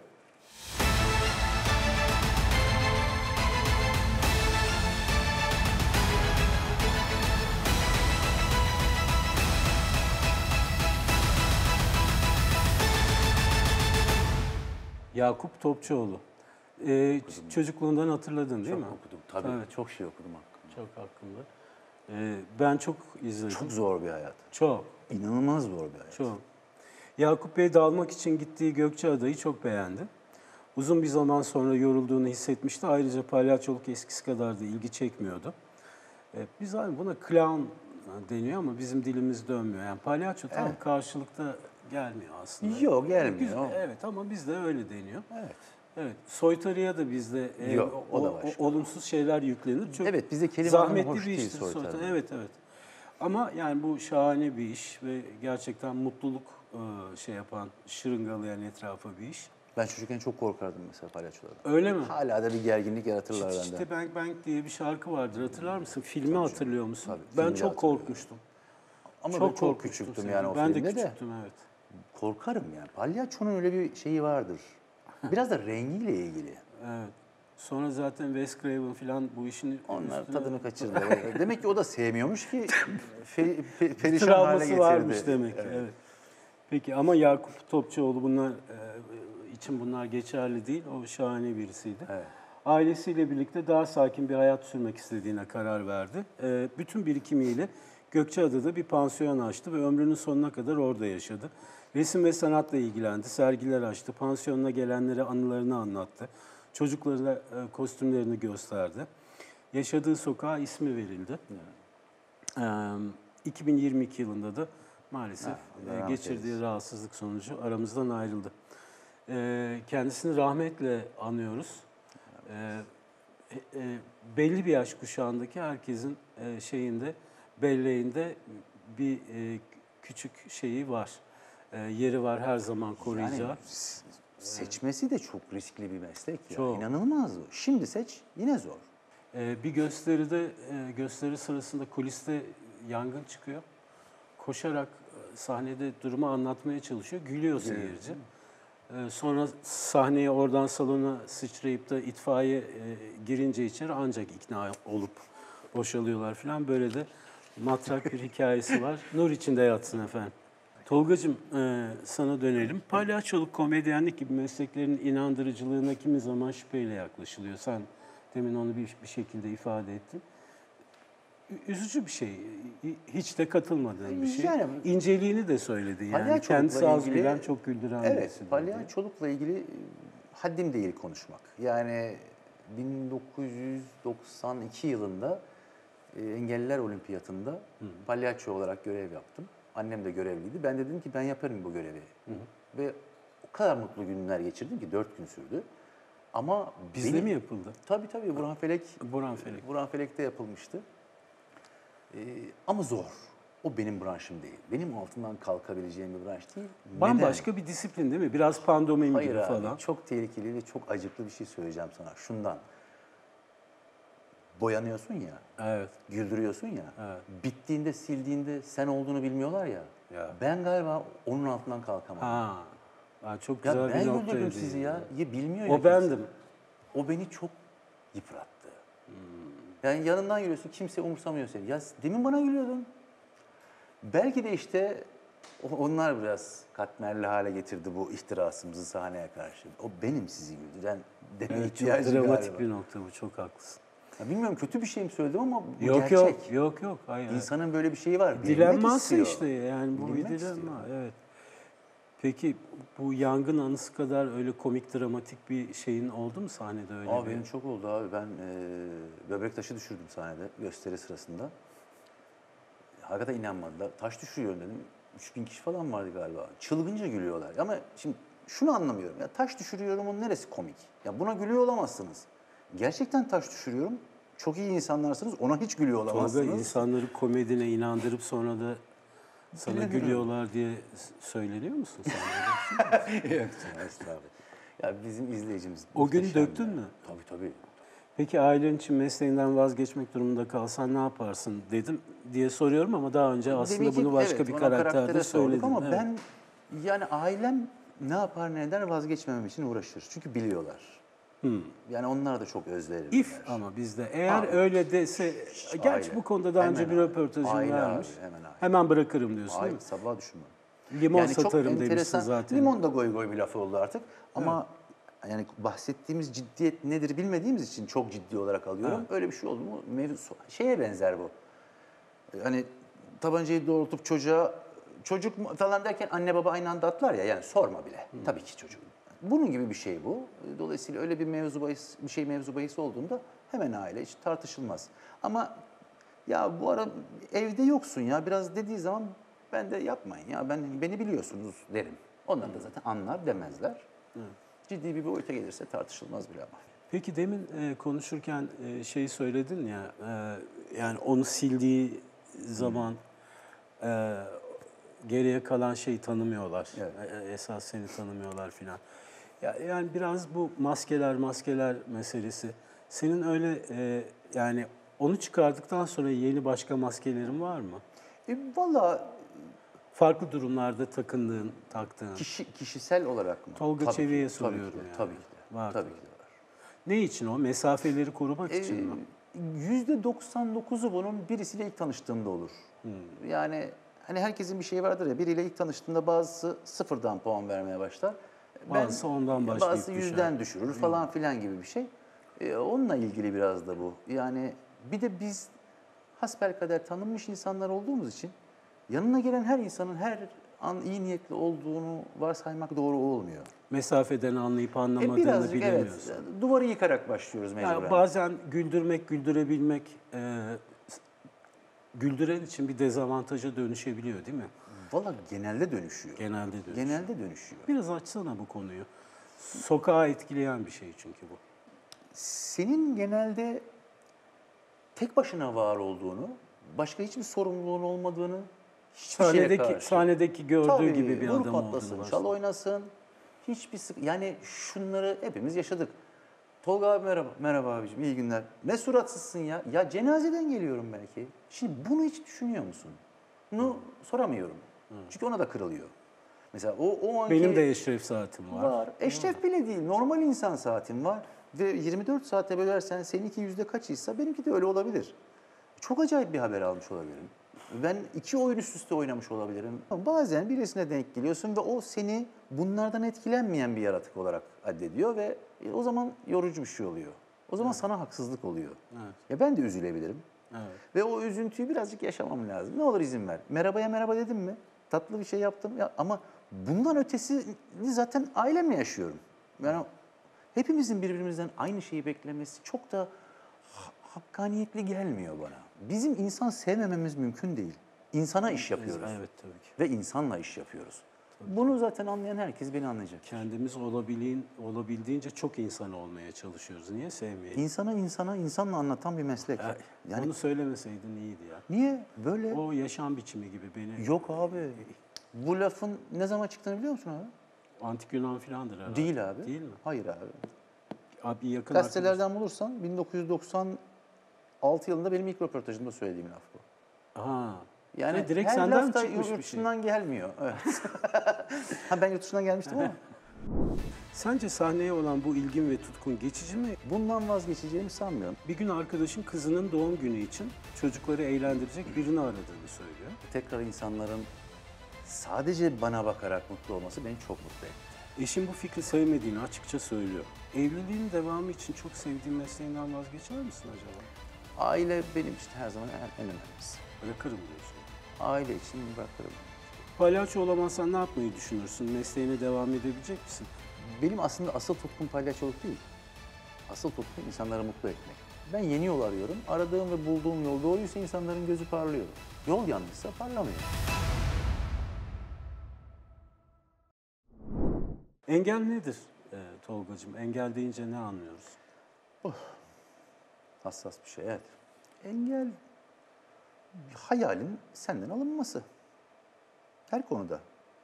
A: Yakup Topçuoğlu. Ee, çocukluğundan hatırladın değil
B: Çok
A: mi?
B: okudum tabii.
A: Evet.
B: Çok şey okudum hakkında.
A: Çok hakkında. Ee, ben çok izledim.
B: Çok zor bir hayat.
A: Çok.
B: İnanılmaz zor bir hayat.
A: Çok. Yakup Bey dağılmak için gittiği Gökçeada'yı çok beğendi. Uzun bir zaman sonra yorulduğunu hissetmişti. Ayrıca palyaçoluk eskisi kadar da ilgi çekmiyordu. Ee, biz hani buna clown deniyor ama bizim dilimiz dönmüyor. Yani palyaço tam
B: Evet.
A: karşılıkta gelmiyor aslında.
B: Yok, gelmiyor.
A: Güzel, evet ama bizde öyle deniyor.
B: Evet.
A: Evet. Soytarıya da bizde e,
B: Yok, o da
A: o-
B: başka.
A: o- olumsuz şeyler yüklenir. Çok
B: Evet, bizde kelime anlamı
A: zahmetli
B: hoş
A: bir
B: değil
A: iştir
B: soytarı.
A: soytarı. Evet, evet. Ama yani bu şahane bir iş ve gerçekten mutluluk e, şey yapan, şırıngalayan etrafa bir iş.
B: Ben çocukken çok korkardım mesela palyaçolardan.
A: Öyle mi?
B: Hala da bir gerginlik yaratırlar bende.
A: İşte Bank Bank diye bir şarkı vardır, hatırlar mısın? Filmi hatırlıyor musun?
B: Tabii,
A: ben
B: filmi de
A: çok
B: hatırlıyorum.
A: korkmuştum.
B: Ama ben çok
A: korkmuştum
B: küçüktüm
A: seni.
B: yani o
A: Ben de
B: filmde de.
A: küçüktüm, evet.
B: Korkarım yani. Palyaçonun öyle bir şeyi vardır. Biraz da rengiyle ilgili.
A: Evet. Sonra zaten Wes Craven falan bu işin
B: Onlar
A: üstüne
B: tadını kaçırdılar. Demek ki o da sevmiyormuş ki fe, fe, perişan hale
A: travması
B: getirdi.
A: varmış demek ki.
B: Evet.
A: Evet. Peki ama Yakup Topçuoğlu bunlar e, için bunlar geçerli değil. O şahane birisiydi.
B: Evet.
A: Ailesiyle birlikte daha sakin bir hayat sürmek istediğine karar verdi. E, bütün birikimiyle Gökçeada'da bir pansiyon açtı ve ömrünün sonuna kadar orada yaşadı. Resim ve sanatla ilgilendi, sergiler açtı, pansiyonuna gelenlere anılarını anlattı. Çocuklara e, kostümlerini gösterdi. Yaşadığı sokağa ismi verildi. E, iki bin yirmi iki yılında da maalesef
B: Ha, Allah
A: e,
B: rahmet
A: geçirdiği
B: eylesin.
A: rahatsızlık sonucu aramızdan ayrıldı. E, kendisini rahmetle anıyoruz. E, e, belli bir yaş kuşağındaki herkesin e, şeyinde, belleğinde bir e, küçük şeyi var. E, yeri var her zaman koruyacağı.
B: Yani s- seçmesi de çok riskli bir meslek ya.
A: Çok.
B: İnanılmaz zor. Şimdi seç yine zor.
A: E, bir gösteride, e, gösteri sırasında kuliste yangın çıkıyor. Koşarak e, sahnede durumu anlatmaya çalışıyor. Gülüyor seyirci. E, sonra sahneye oradan salona sıçrayıp da itfaiye e, girince içeri ancak ikna olup boşalıyorlar falan. Böyle de matrak bir hikayesi var. Nur içinde yatsın efendim. Tolgacığım e, sana dönelim. Palyaçoluk, komedyenlik gibi mesleklerin inandırıcılığına kimi zaman şüpheyle yaklaşılıyor. Sen demin onu bir, bir şekilde ifade ettin. Ü- Üzücü bir şey. Hiç de katılmadığın bir şey.
B: Yani-
A: İnceliğini de söyledi. Yani
B: Palyaçolukla
A: kendisi az
B: ilgili-
A: bilen çok güldüren
B: Evet,
A: birisi.
B: palyaçolukla ilgili e, haddim değil konuşmak. Yani bin dokuz yüz doksan iki yılında e, Engelliler Olimpiyatında palyaço olarak görev yaptım. Annem de görevliydi. Ben de dedim ki ben yaparım bu görevi. Ve o kadar mutlu günler geçirdim ki dört gün sürdü. Ama
A: Bizde
B: benim-
A: mi yapıldı?
B: Tabii tabii Burhan Felek,
A: Burhan Felek.
B: Burhan Felek'te yapılmıştı. Ee, ama zor. O benim branşım değil. Benim altından kalkabileceğim bir branş değil.
A: Bambaşka bir disiplin değil mi? Biraz pandomim
B: Hayır
A: gibi
B: abi,
A: falan.
B: çok tehlikeli ve çok acıklı bir şey söyleyeceğim sana. Şundan. Boyanıyorsun ya,
A: Evet.
B: güldürüyorsun ya.
A: Evet.
B: Bittiğinde, sildiğinde sen olduğunu bilmiyorlar ya.
A: Ya.
B: Ben galiba onun altından kalkamadım.
A: Ha. Ha, çok
B: ya
A: güzel
B: ben
A: bir nokta.
B: güldürdüm sizi ya. ya bilmiyor ya
A: O
B: kimse.
A: bendim.
B: O beni çok yıprattı.
A: Hmm.
B: Yani yanından yürüyorsun, kimse umursamıyor seni. Ya demin bana gülüyordun. Belki de işte o- onlar biraz katmerli hale getirdi bu ihtirasımızı sahneye karşı. O benim sizi güldüren deme
A: Evet, çok
B: ihtiyacı
A: dramatik
B: galiba.
A: bir nokta bu. Çok haklısın.
B: Ya bilmiyorum kötü bir şey mi söyledim ama bu
A: Yok
B: gerçek.
A: yok. Yok yok. Hayır. hayır.
B: İnsanın böyle bir şeyi var. Bilinmek
A: Dilenmezse
B: istiyor.
A: işte yani bu bir
B: Bilinmek
A: dilenme.
B: istiyor.
A: Evet. Peki bu yangın anısı kadar öyle komik dramatik bir şeyin oldu mu sahnede öyle
B: Abi
A: bir?
B: benim çok oldu abi. Ben e, böbrek taşı düşürdüm sahnede gösteri sırasında. Hakikaten inanmadılar. Taş düşürüyorum dedim. üç bin kişi falan vardı galiba. Çılgınca gülüyorlar. Ama şimdi şunu anlamıyorum. Ya taş düşürüyorum onun neresi komik? Ya buna gülüyor olamazsınız. Gerçekten taş düşürüyorum. Çok iyi insanlarsınız. Ona hiç gülüyor
A: Tolga
B: olamazsınız.
A: insanları komedine inandırıp sonra da sana
B: Bilemiyorum.
A: gülüyorlar diye s- söyleniyor musun sen?
B: Yok canım, estağfurullah. Ya bizim izleyicimiz
A: O gün
B: muhteşem
A: döktün
B: ya.
A: mü?
B: Tabii tabii.
A: Peki ailen için mesleğinden vazgeçmek durumunda kalsan ne yaparsın dedim diye soruyorum ama daha önce aslında
B: Deminki-
A: bunu başka
B: evet,
A: bir
B: ona
A: karakterde
B: karaktere sorduk
A: söyledim.
B: ama
A: Evet.
B: ben yani ailem ne yapar ne eder vazgeçmemem için uğraşır. Çünkü biliyorlar. Yani onlar da çok özverirler.
A: İf ama bizde eğer
B: Abi,
A: öyle dese, gerçi
B: aile.
A: bu konuda daha
B: Hemen
A: önce bir
B: aile.
A: röportajım
B: Aile
A: vermiş.
B: abi, hemen aile.
A: Hemen bırakırım diyorsun değil
B: Hayır
A: mi?
B: sabah düşünmem.
A: Limon
B: Yani çok
A: satarım demişsin
B: enteresan.
A: zaten.
B: Limon da goy goy bir lafı oldu artık. Ama yani bahsettiğimiz ciddiyet nedir bilmediğimiz için çok ciddi olarak alıyorum.
A: Evet.
B: Öyle bir şey oldu mu mevzu şeye benzer bu. Hani tabancayı doğrultup çocuğa çocuk mu falan derken anne baba aynı anda atlar ya yani sorma bile. Tabii ki çocuğun. Bunun gibi bir şey bu. Dolayısıyla öyle bir mevzu bahis, bir şey mevzu bahis olduğunda hemen aile hiç tartışılmaz. Ama ya bu ara evde yoksun ya biraz dediği zaman ben de yapmayın ya ben beni biliyorsunuz derim. Onlar da zaten anlar demezler. Ciddi bir boyuta gelirse tartışılmaz bile ama.
A: Peki demin e, konuşurken e, şeyi söyledin ya, e, yani onu sildiği zaman e, geriye kalan şeyi tanımıyorlar.
B: Evet.
A: E, esas seni tanımıyorlar filan. Ya, yani biraz bu maskeler maskeler meselesi. Senin öyle e, yani onu çıkardıktan sonra yeni başka maskelerin var mı?
B: E, Valla
A: Farklı durumlarda takındığın, taktığın.
B: kişi, kişisel olarak mı?
A: Tolga
B: Tabii ki,
A: Çevik'e
B: tabii
A: soruyorum
B: ki de,
A: yani.
B: Tabii ki de.
A: Var
B: tabii
A: tabii.
B: ki de var.
A: Ne için o? Mesafeleri korumak
B: Ee,
A: için mi?
B: yüzde doksan dokuzu bunun birisiyle ilk tanıştığında olur. Yani hani herkesin bir şeyi vardır ya biriyle ilk tanıştığında bazısı sıfırdan puan vermeye başlar.
A: Bazısı ondan başlayıp
B: Bazısı
A: düşer.
B: yüzden düşürür falan filan gibi bir şey. Ee, onunla ilgili biraz da bu. Yani bir de biz hasbelkader tanınmış insanlar olduğumuz için yanına gelen her insanın her an iyi niyetli olduğunu varsaymak doğru olmuyor.
A: Mesafeden anlayıp
B: E
A: anlamadığını
B: birazcık
A: bilemiyorsun.
B: evet duvarı yıkarak başlıyoruz mecburen.
A: Yani bazen güldürmek, güldürebilmek e, güldüren için bir dezavantaja dönüşebiliyor değil mi?
B: Valla genelde dönüşüyor.
A: Genelde dönüşüyor.
B: Genelde dönüşüyor.
A: Biraz açsana bu konuyu. Sokağı etkileyen bir şey çünkü bu.
B: Senin genelde tek başına var olduğunu, başka hiçbir sorumluluğun olmadığını, hiçbir şeye
A: Sahnedeki,
B: karşı.
A: sahnedeki gördüğü
B: Tabii,
A: gibi bir
B: vur
A: adam
B: patlasın,
A: olduğunu
B: çal oynasın. Hiçbir sık yani şunları hepimiz yaşadık. Tolga abi merhaba. Merhaba abiciğim, iyi günler. Ne suratsızsın ya? Ya cenazeden geliyorum belki. Şimdi bunu hiç düşünüyor musun? Bunu soramıyorum. Çünkü ona da kırılıyor. Mesela o, o anki...
A: Benim de eşref saatim var.
B: Var. Eşref bile değil. Normal insan saatin var. Ve yirmi dört saate bölersen seninki yüzde kaçıysa benimki de öyle olabilir. Çok acayip bir haber almış olabilirim. Ben iki oyun üst üste oynamış olabilirim. Ama bazen birisine denk geliyorsun ve o seni bunlardan etkilenmeyen bir yaratık olarak addediyor ve o zaman yorucu bir şey oluyor. O zaman sana haksızlık oluyor.
A: Evet.
B: Ya ben de üzülebilirim.
A: Evet.
B: Ve o üzüntüyü birazcık yaşamam lazım. Ne olur izin ver. Merhabaya merhaba dedim mi? Tatlı bir şey yaptım. Ya ama bundan ötesini zaten ailemle yaşıyorum. Yani hepimizin birbirimizden aynı şeyi beklemesi çok da ha- hakkaniyetli gelmiyor bana. Bizim insan sevmememiz mümkün değil. İnsana iş yapıyoruz.
A: Evet tabii ki.
B: Ve insanla iş yapıyoruz. Bunu zaten anlayan herkes beni anlayacak.
A: Kendimiz olabildiğin, olabildiğince çok insan olmaya çalışıyoruz. Niye sevmeyelim?
B: İnsana insana insanla anlatan bir meslek.
A: Ya,
B: Yani
A: Onu söylemeseydin iyiydi ya.
B: niye böyle?
A: O yaşam biçimi gibi beni...
B: Yok abi. Bu lafın ne zaman çıktığını biliyor musun abi?
A: Antik Yunan filandır herhalde.
B: Değil abi.
A: Değil mi?
B: Hayır abi.
A: Abi yakın
B: Gazetelerden bulursan bin dokuz yüz doksan altı yılında benim ilk röportajımda söylediğim laf bu.
A: arkadaş- Ha.
B: Yani
A: Ve direkt
B: her
A: senden
B: laf da
A: çıkmış
B: yurt
A: bir şey.
B: dışından gelmiyor. Evet. ha ben yurt dışından gelmiştim ama
A: Sence sahneye olan bu ilgin ve tutkun geçici mi?
B: bundan vazgeçeceğimi sanmıyorum.
A: Bir gün arkadaşın kızının doğum günü için çocukları eğlendirecek birini aradığını söylüyor.
B: Tekrar insanların sadece bana bakarak mutlu olması beni çok mutlu etti.
A: Eşin bu fikri sevmediğini açıkça söylüyor. Evliliğin devamı için çok sevdiğin mesleğinden vazgeçer misin acaba?
B: Aile benim için her zaman en, en önemlisi.
A: Bırakırım diyorsun.
B: Aile için bırakırım.
A: Palyaço olamazsan ne yapmayı düşünürsün? Mesleğine devam edebilecek misin?
B: Benim aslında asıl tutkum palyaçoluk değil. Asıl tutkum insanları mutlu etmek. Ben yeni yol arıyorum. Aradığım ve bulduğum yol doğruysa insanların gözü parlıyor. Yol yanlışsa parlamıyor.
A: Engel nedir e, Tolgacığım? Engel deyince ne anlıyoruz?
B: Hassas bir şey, evet. Engel, hayalin senden alınması. Her konuda.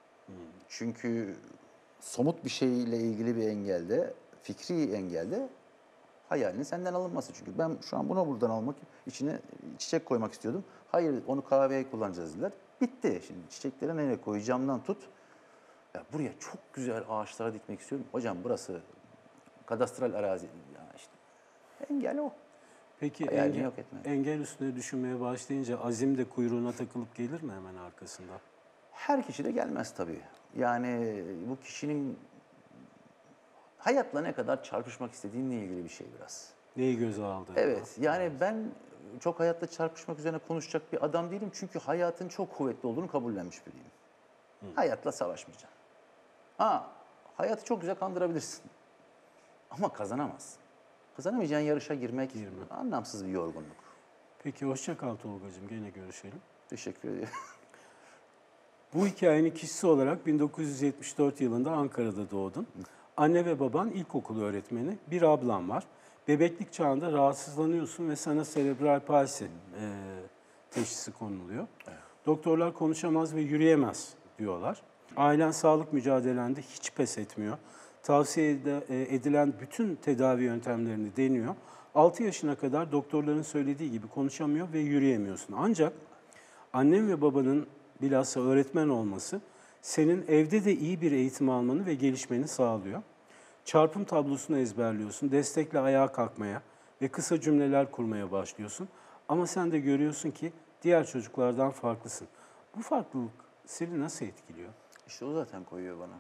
B: Çünkü somut bir şeyle ilgili bir engelde, fikri engelde hayalinin senden alınması. Çünkü ben şu an bunu buradan almak, içine çiçek koymak istiyordum. Hayır, onu kahveye kullanacağız dediler. Bitti. Şimdi çiçekleri nereye koyacağımdan tut. Ya buraya çok güzel ağaçlara dikmek istiyorum. Hocam burası kadastral arazi. Ya işte engel o.
A: Peki
B: Hayalini
A: engel,
B: yok etme.
A: engel üstüne düşünmeye başlayınca azim de kuyruğuna takılıp gelir mi hemen arkasında?
B: Her kişi de gelmez tabii. Yani bu kişinin hayatla ne kadar çarpışmak istediğinle ilgili bir şey biraz.
A: Neyi göze aldı?
B: Evet, yani ben çok hayatla çarpışmak üzerine konuşacak bir adam değilim. Çünkü hayatın çok kuvvetli olduğunu kabullenmiş biriyim. Hayatla savaşmayacağım. Ha, hayatı çok güzel kandırabilirsin. Ama kazanamazsın. Kazanamayacağın yarışa girmek anlamsız bir yorgunluk.
A: Peki hoşça kal Tolgacığım. Gene görüşelim.
B: Teşekkür ederim.
A: Bu hikayenin kişisi olarak bin dokuz yüz yetmiş dört yılında Ankara'da doğdun. Anne ve baban ilkokul öğretmeni. Bir ablan var. Bebeklik çağında rahatsızlanıyorsun ve sana serebral palsi e, teşhisi konuluyor. Doktorlar konuşamaz ve yürüyemez diyorlar. Ailen sağlık mücadelende hiç pes etmiyor. Tavsiye ed- e, edilen bütün tedavi yöntemlerini deniyor. altı yaşına kadar doktorların söylediği gibi konuşamıyor ve yürüyemiyorsun. Ancak annen ve babanın bilhassa öğretmen olması senin evde de iyi bir eğitim almanı ve gelişmeni sağlıyor. Çarpım tablosunu ezberliyorsun, destekle ayağa kalkmaya ve kısa cümleler kurmaya başlıyorsun. Ama sen de görüyorsun ki diğer çocuklardan farklısın. Bu farklılık seni nasıl etkiliyor?
B: İşte o zaten koyuyor bana.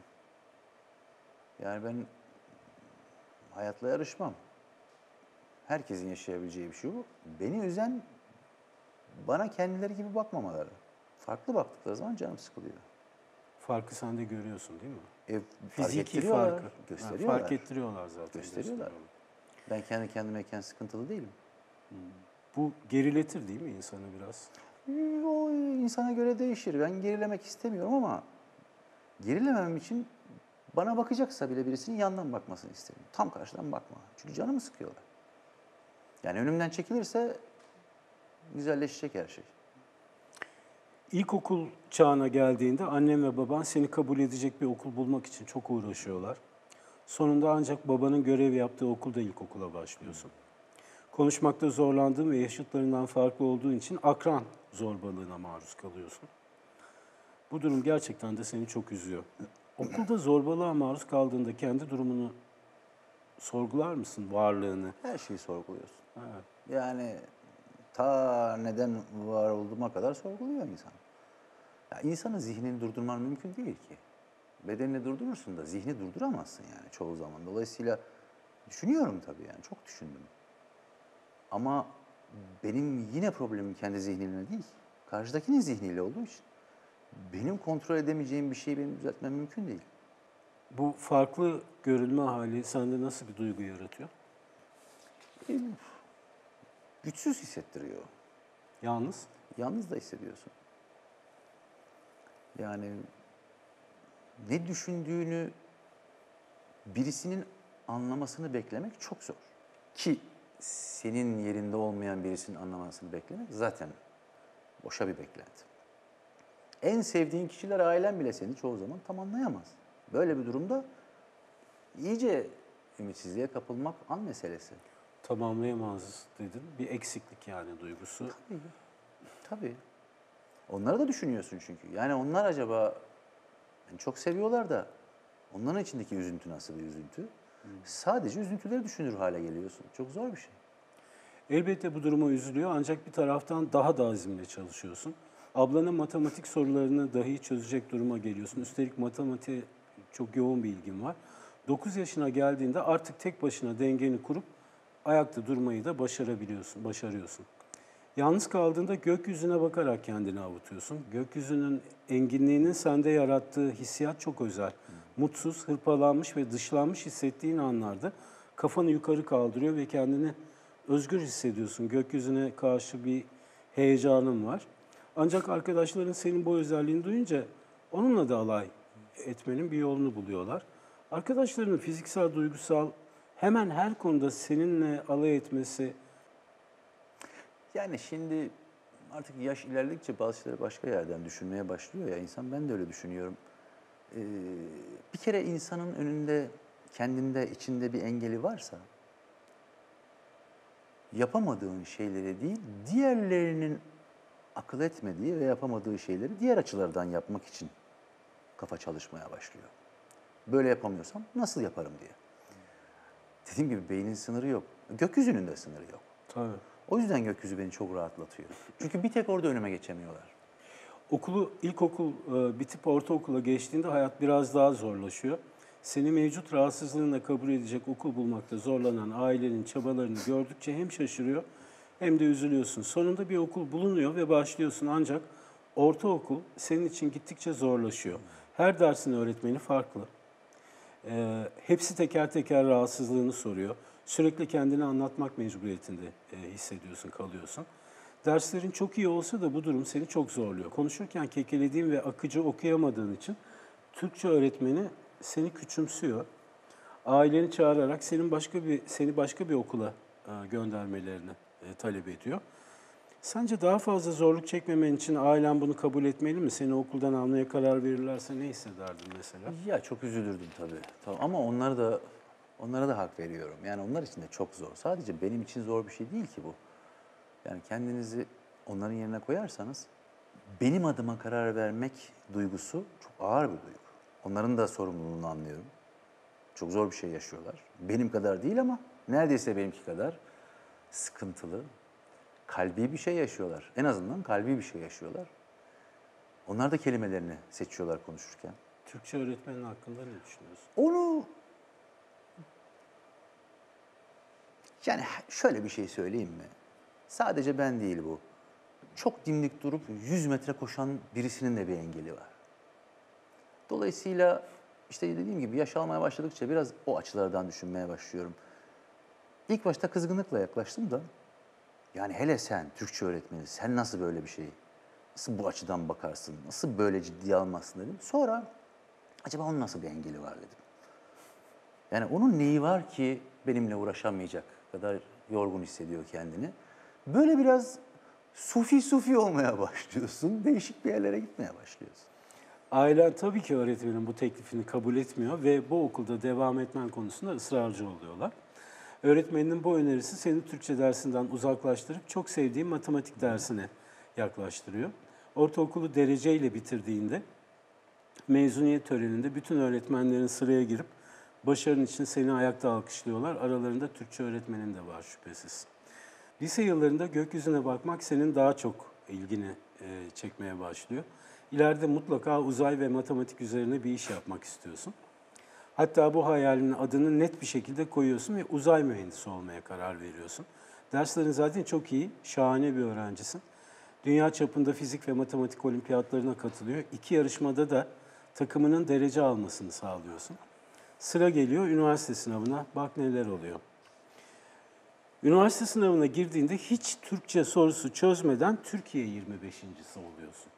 B: Yani ben hayatla yarışmam. Herkesin yaşayabileceği bir şey bu. Beni üzen bana kendileri gibi bakmamaları. Farklı baktıkları zaman canım sıkılıyor.
A: Farkı sen de görüyorsun değil mi?
B: E, fark
A: Fiziki
B: ettiriyorlar,
A: farkı.
B: gösteriyorlar.
A: Ha, fark ettiriyorlar zaten.
B: Gösteriyorlar. Ben kendi kendimeyken sıkıntılı değilim.
A: Bu geriletir değil mi insanı biraz?
B: O insana göre değişir. Ben gerilemek istemiyorum ama gerilememem için bana bakacaksa bile birisinin yandan bakmasını isterim. Tam karşıdan bakma. Çünkü canımı sıkıyorlar. Yani önümden çekilirse güzelleşecek her şey.
A: İlkokul çağına geldiğinde annem ve baban seni kabul edecek bir okul bulmak için çok uğraşıyorlar. Sonunda ancak babanın görev yaptığı okulda ilkokula başlıyorsun. Konuşmakta zorlandığın ve yaşıtlarından farklı olduğun için akran zorbalığına maruz kalıyorsun. Bu durum gerçekten de seni çok üzüyor. Okulda zorbalığa maruz kaldığında kendi durumunu sorgular mısın, varlığını?
B: Her şeyi sorguluyorsun.
A: Evet.
B: Yani ta neden var olduğuma kadar sorguluyor insan. Ya insanın zihnini durdurman mümkün değil ki. Bedenini durdurursun da zihni durduramazsın yani çoğu zaman. Dolayısıyla düşünüyorum tabii yani çok düşündüm. Ama benim yine problemim kendi zihnimle değil. Karşıdakinin zihniyle olduğu için. Benim kontrol edemeyeceğim bir şeyi benim düzeltmem mümkün değil.
A: Bu farklı görülme hali sende nasıl bir duygu yaratıyor?
B: Güçsüz hissettiriyor.
A: Yalnız?
B: Yalnız da hissediyorsun. Yani ne düşündüğünü birisinin anlamasını beklemek çok zor. Ki senin yerinde olmayan birisinin anlamasını beklemek zaten boşa bir beklenti. En sevdiğin kişiler, ailen bile seni çoğu zaman tam anlayamaz. Böyle bir durumda iyice ümitsizliğe kapılmak an meselesi.
A: Tamamlayamaz dedin. Bir eksiklik yani duygusu.
B: Tabii. Tabii. Onları da düşünüyorsun çünkü. Yani onlar acaba yani çok seviyorlar da onların içindeki üzüntü nasıl bir üzüntü? Hmm. Sadece üzüntüleri düşünür hale geliyorsun. Çok zor bir şey.
A: Elbette bu duruma üzülüyor ancak bir taraftan daha da azimle çalışıyorsun. Ablanın matematik sorularını dahi çözecek duruma geliyorsun. Üstelik matematiğe çok yoğun bir ilgin var. dokuz yaşına geldiğinde artık tek başına dengeni kurup ayakta durmayı da başarabiliyorsun, başarıyorsun. Yalnız kaldığında gökyüzüne bakarak kendini avutuyorsun. Gökyüzünün enginliğinin sende yarattığı hissiyat çok özel. Mutsuz, hırpalanmış ve dışlanmış hissettiğin anlarda kafanı yukarı kaldırıyor ve kendini özgür hissediyorsun. Gökyüzüne karşı bir heyecanın var. Ancak arkadaşların senin bu özelliğini duyunca onunla da alay etmenin bir yolunu buluyorlar. Arkadaşlarının fiziksel, duygusal hemen her konuda seninle alay etmesi...
B: Yani şimdi artık yaş ilerledikçe bazı şeyleri başka yerden düşünmeye başlıyor ya insan. Ben de öyle düşünüyorum. Ee, bir kere insanın önünde, kendinde, içinde bir engeli varsa yapamadığın şeyleri değil, diğerlerinin akıl etmediği ve yapamadığı şeyleri diğer açılardan yapmak için kafa çalışmaya başlıyor. Böyle yapamıyorsam nasıl yaparım diye. Dediğim gibi beynin sınırı yok. Gökyüzünün de sınırı yok.
A: Tabii.
B: O yüzden gökyüzü beni çok rahatlatıyor. Çünkü bir tek orada önüme geçemiyorlar.
A: Okulu, ilkokul e, bitip ortaokula geçtiğinde hayat biraz daha zorlaşıyor. Seni mevcut rahatsızlığına kabul edecek okul bulmakta zorlanan ailenin çabalarını gördükçe hem şaşırıyor hem de üzülüyorsun. Sonunda bir okul bulunuyor ve başlıyorsun ancak ortaokul senin için gittikçe zorlaşıyor. Her dersin öğretmeni farklı. E, hepsi teker teker rahatsızlığını soruyor. Sürekli kendini anlatmak mecburiyetinde e, hissediyorsun, kalıyorsun. Derslerin çok iyi olsa da bu durum seni çok zorluyor. Konuşurken kekelediğin ve akıcı okuyamadığın için Türkçe öğretmeni seni küçümsüyor. Aileni çağırarak senin başka bir seni başka bir okula e, göndermelerini e, talep ediyor. Sence daha fazla zorluk çekmemen için ailen bunu kabul etmeli mi? Seni okuldan almaya karar verirlerse ne hissederdin mesela?
B: Ya çok üzülürdüm tabii. Tamam. Ama onları da onlara da hak veriyorum. Yani onlar için de çok zor. Sadece benim için zor bir şey değil ki bu. Yani kendinizi onların yerine koyarsanız benim adıma karar vermek duygusu çok ağır bir duygu. Onların da sorumluluğunu anlıyorum. Çok zor bir şey yaşıyorlar. Benim kadar değil ama neredeyse benimki kadar sıkıntılı, kalbi bir şey yaşıyorlar. En azından kalbi bir şey yaşıyorlar. Onlar da kelimelerini seçiyorlar konuşurken.
A: Türkçe öğretmenin hakkında ne düşünüyorsun?
B: Onu yani şöyle bir şey söyleyeyim mi? Sadece ben değil bu. Çok dimdik durup yüz metre koşan birisinin de bir engeli var. Dolayısıyla işte dediğim gibi yaş almaya başladıkça biraz o açılardan düşünmeye başlıyorum. İlk başta kızgınlıkla yaklaştım da yani hele sen Türkçe öğretmeni, sen nasıl böyle bir şey nasıl bu açıdan bakarsın, nasıl böyle ciddiye almazsın dedim. Sonra acaba onun nasıl bir engeli var dedim. Yani onun neyi var ki benimle uğraşamayacak kadar yorgun hissediyor kendini. Böyle biraz sufi sufi olmaya başlıyorsun. Değişik bir yerlere gitmeye başlıyorsun.
A: Ailen tabii ki öğretmenin bu teklifini kabul etmiyor ve bu okulda devam etmen konusunda ısrarcı oluyorlar. Öğretmeninin bu önerisi seni Türkçe dersinden uzaklaştırıp çok sevdiğin matematik dersine yaklaştırıyor. Ortaokulu dereceyle bitirdiğinde mezuniyet töreninde bütün öğretmenlerin sıraya girip başarın için seni ayakta alkışlıyorlar. Aralarında Türkçe öğretmenin de var şüphesiz. Lise yıllarında gökyüzüne bakmak senin daha çok ilgini e, çekmeye başlıyor. İleride mutlaka uzay ve matematik üzerine bir iş yapmak istiyorsun. Hatta bu hayalinin adını net bir şekilde koyuyorsun ve uzay mühendisi olmaya karar veriyorsun. Derslerin zaten çok iyi, şahane bir öğrencisin. Dünya çapında fizik ve matematik olimpiyatlarına katılıyor. İki yarışmada da takımının derece almasını sağlıyorsun. Sıra geliyor üniversite sınavına, bak neler oluyor. Üniversite sınavına girdiğinde hiç Türkçe sorusu çözmeden Türkiye yirmi beşincisi oluyorsun.